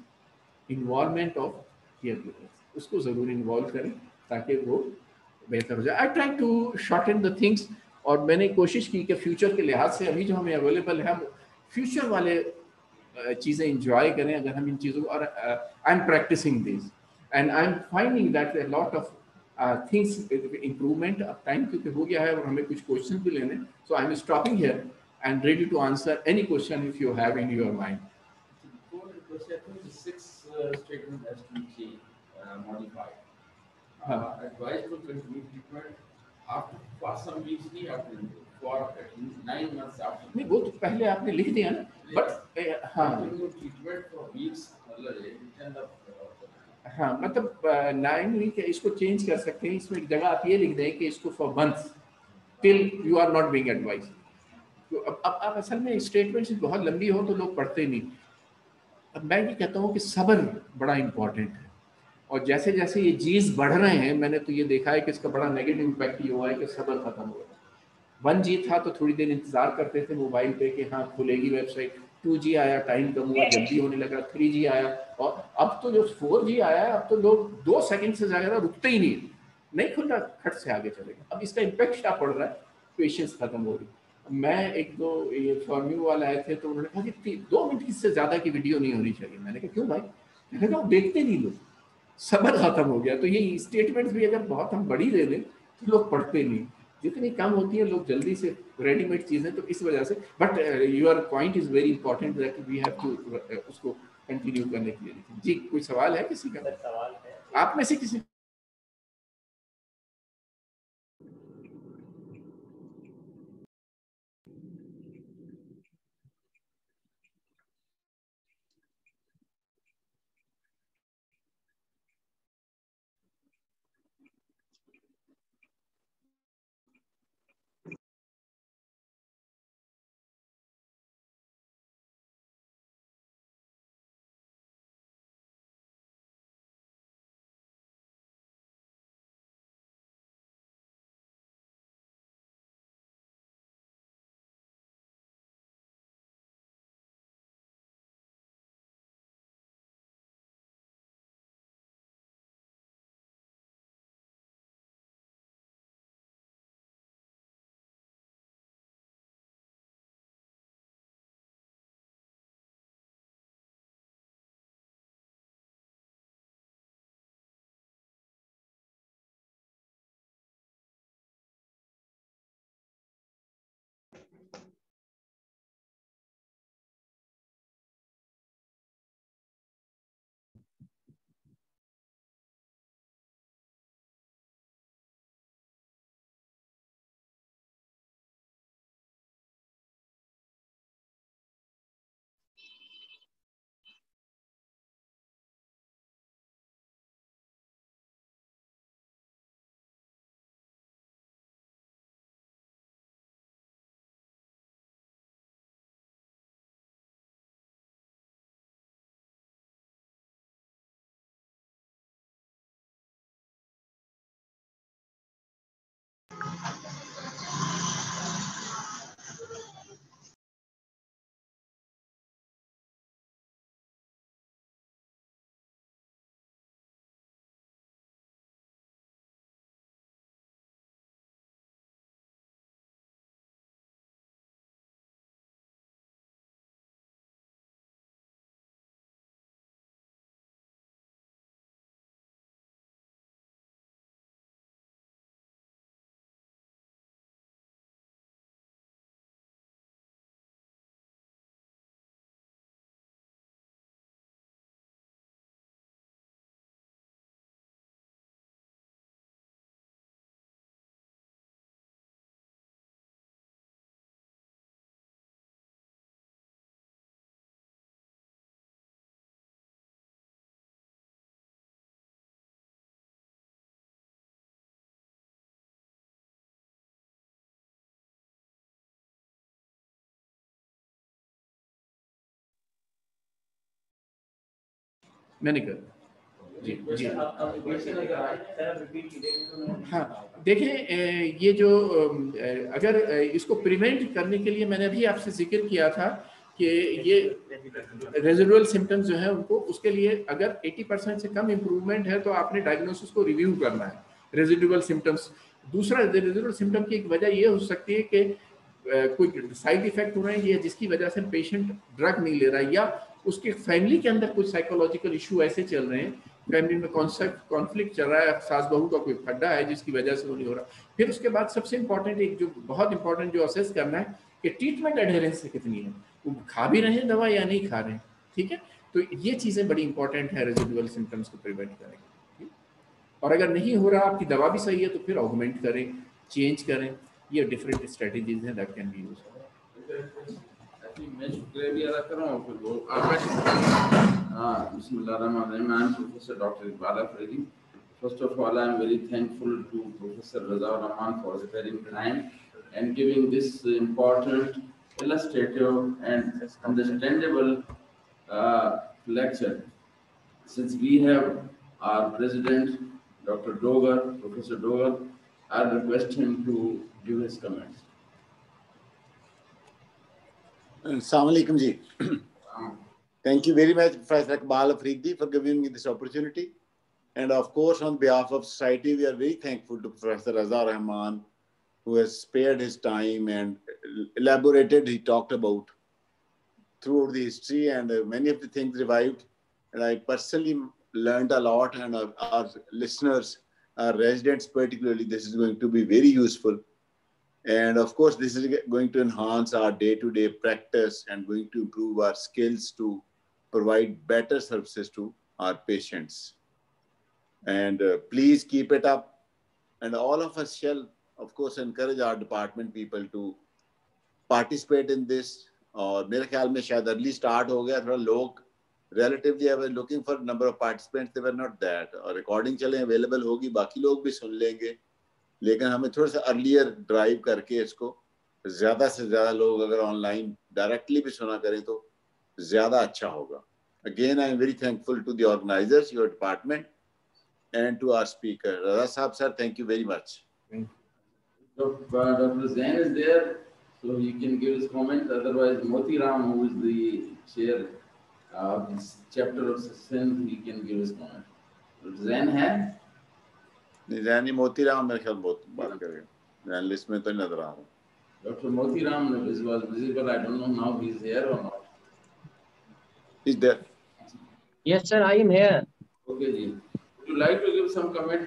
least involvement of caregivers, उसको ज़रूर इन्वॉल्व करें ताकि वो बेहतर हो जाए। I try to shorten the things, और मैंने कोशिश की कि फ्यूचर के लिहाज से अभी जो हमें अवेलेबल है हम फ्यूचर वाले चीज़ें इंजॉय करें अगर हम इन चीज़ों को, और I am practising this, and I am finding that a lot of uh, things improvement. अब टाइम क्योंकि हो गया है और हमें कुछ क्वेश्चन भी लेने, so I'm stopping here and ready to answer any question if you have in your mind. Before the question, I think the sixth uh, statement has to be changed, uh, modified. Uh, Huh. Advice to continue treatment after for some weeks, नहीं after for at least nine months after. नहीं, वो तो पहले आपने लिख दिया ना, बट हाँ Continue treatment for weeks, मतलब end of हाँ मतलब नाइन वीक इसको चेंज कर सकते हैं, इसमें एक जगह आप ये लिख दें कि इसको for months till you are not being advice. तो अब अब अब असल में स्टेटमेंट बहुत लंबी हो तो लोग पढ़ते नहीं। अब मैं ये कहता हूँ कि सब्र बड़ा इंपॉर्टेंट है, और जैसे जैसे ये जीज बढ़ रहे हैं, मैंने तो ये देखा है कि इसका बड़ा नेगेटिव इम्पैक्ट ये हुआ है कि सब्र खत्म हो गया। वन जी था तो थोड़ी देर इंतजार करते थे मोबाइल पे कि हाँ खुलेगी वेबसाइट, टू जी आया टाइम कम हुआ जल्दी होने लगा, थ्री जी आया, और अब तो जो फोर जी आया है अब तो लोग दो सेकंड से ज़्यादा रुकते ही नहीं, नहीं खुल रहा खट से आगे चलेगा। अब इसका इम्पैक्ट क्या पड़ रहा है, पेशेंस खत्म हो रही। मैं एक दो ये फॉर्म्यू वाले आए थे तो उन्होंने कहा कि दो मिनट इससे ज़्यादा की वीडियो नहीं होनी चाहिए। मैंने कहा क्यों भाई, मैंने कहा देखते नहीं लोग, सब्र खत्म हो गया। तो ये स्टेटमेंट्स भी अगर बहुत हम बड़ी दे दें तो लोग पढ़ते नहीं, जितनी कम होती है लोग जल्दी से रेडीमेड चीज़ें, तो इस वजह से। But your point is very important that we have to उसको कंटिन्यू करने के लिए। जी कोई सवाल है किसी का? सवाल है आप में से किसी? मैंने कर जी जी हाँ देखें, ये जो अगर इसको प्रिवेंट करने के लिए मैंने अभी आपसे जिक्र किया था कि ये रेजिडुअल सिम्टम्स जो है उनको, उसके लिए अगर अस्सी परसेंट से कम इम्प्रूवमेंट है तो आपने डायग्नोसिस को रिव्यू करना है, रेजिडुअल सिम्टम्स। दूसरा रेजिडुअल सिम्टम की एक वजह ये हो सकती है कि कोई साइड इफेक्ट हो रहे हैं, ये जिसकी वजह से पेशेंट ड्रग नहीं ले रहा है, या उसके फैमिली के अंदर कुछ साइकोलॉजिकल इशू ऐसे चल रहे हैं फैमिली में कॉन्सेप्ट कॉन्फ्लिक्ट चल रहा है, सास बहू का कोई खड्डा है जिसकी वजह से वो नहीं हो रहा। फिर उसके बाद सबसे इंपॉर्टेंट एक जो बहुत इंपॉर्टेंट जो असेस करना है कि ट्रीटमेंट एडहेरेंस कितनी है, वो खा भी रहे हैं दवा या नहीं खा रहे हैं, ठीक है। तो ये चीज़ें बड़ी इंपॉर्टेंट है रेजिडुअल सिम्टम्स को प्रिवेंट करने के लिए। और अगर नहीं हो रहा, आपकी दवा भी सही है, तो फिर ऑगमेंट करें, चेंज करें। ये डिफरेंट स्ट्रेटजीज हैं दैट कैन बी यूज्ड। मैं शुक्रिया भी अदा कर रहा हूँ। बिस्मिल्लाहिर्रहमानिर्रहीम। I am Professor Doctor Iqbal Afridi. First of all, I am very thankful to Professor Raza Rahman for sparing time and giving this important, illustrative, and understandable uh, lecture. Since we have our president, Doctor Dogar, Professor Dogar, I request him to give his comments. Assalamu alaikum ji. Thank you very much, Professor Iqbal Afridi, for giving me this opportunity. And of course, on behalf of society, we are very thankful to Professor Raza Rahman, who has spared his time and elaborated, he talked about throughout the history, and uh, many of the things revived. And I personally learned a lot, and our, our listeners, our residents particularly, this is going to be very useful. And of course, this is going to enhance our day-to-day practice and going to improve our skills to provide better services to our patients. And uh, please keep it up. And all of us shall, of course, encourage our department people to participate in this. और मेरे ख्याल में शायद अर्ली स्टार्ट हो गया, थोड़ा लोग relatively I was looking for number of participants, they were not that. और रिकॉर्डिंग चले अवेलेबल होगी, बाकी लोग भी सुन लेंगे, लेकिन हमें थोड़ा सा अर्लियर ड्राइव करके इसको ज़्यादा से ज़्यादा लोग अगर ऑनलाइन डायरेक्टली भी सुना करें तो ज़्यादा अच्छा होगा. Again, I am very thankful to the organizers, your department, and to our speaker. Raza Sahab, sir, thank you very much. Thank you. So, uh, Doctor Zain is there, so he can give his comment. Otherwise, Moti Ram, who is the chair of uh, this chapter of Sindh, he can give his comment. Doctor Zain है? नहीं, मोती राम मेरे ख्याल बहुत बात करेंगे, मैं लिस्ट में तो नहीं नजर आ रहा. Doctor Moti Ram was visible. I don't know now he is here or not. Is there? Yes, sir, I am here. Okay, ji. Would you like to give some comment?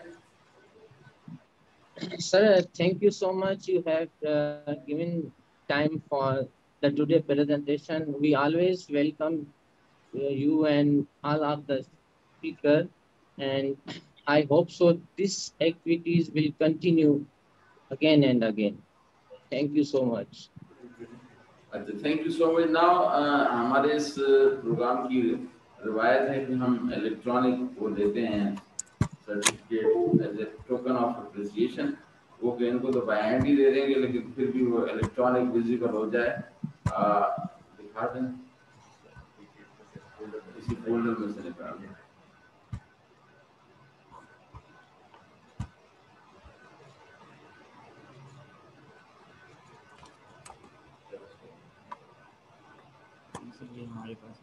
Sir, thank you so much. You have uh, given time for the today presentation. We always welcome uh, you and all of the speaker, and I hope so these activities will continue again and again. Thank you so much. Thank you so much. Now, uh, हमारे इस प्रोग्राम की रिवायत है कि हम इलेक्ट्रॉनिक वो देते हैं certificate as a token of appreciation. वो कि इनको तो बाय हैंड ही दे देंगे, लेकिन फिर भी वो इलेक्ट्रॉनिक विजिबल हो जाए. दिखा दें, इसी फोल्डर में से निकाल दें. हमारे पास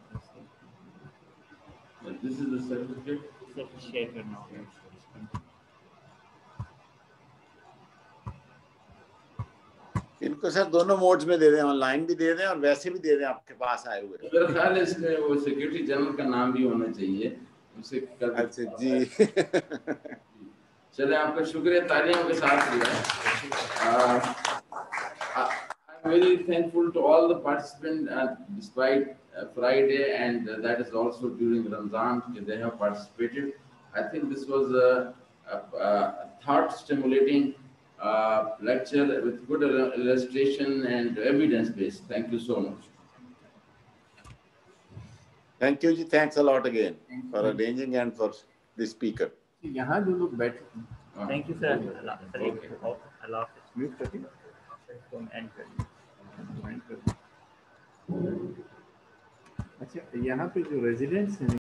This is the certificate. Share करना होगा. इनको सर दोनों मोड्स में दे दें, ऑनलाइन भी दे दें और वैसे भी दे दें आपके पास आए हुए. मेरा ख्याल है इसमें वो सेक्रेटरी जनरल का नाम भी होना चाहिए उसे कर. अच्छा जी. चले, आपका शुक्रिया, तालियों के साथ लिया. I'm very thankful to all the participants, uh, despite uh, Friday, and uh, that is also during Ramadan, they have participated. I think this was a, a, a thought-stimulating uh, lecture with good illustration and evidence-based. Thank you so much. Thank you, ji. Thanks a lot again for arranging and for the speaker. यहाँ जो लोग बैठे. Thank you, sir. Allah Allah. Mute करके एंड कर. अच्छा, यहाँ पे जो रेजिडेंट्स हैं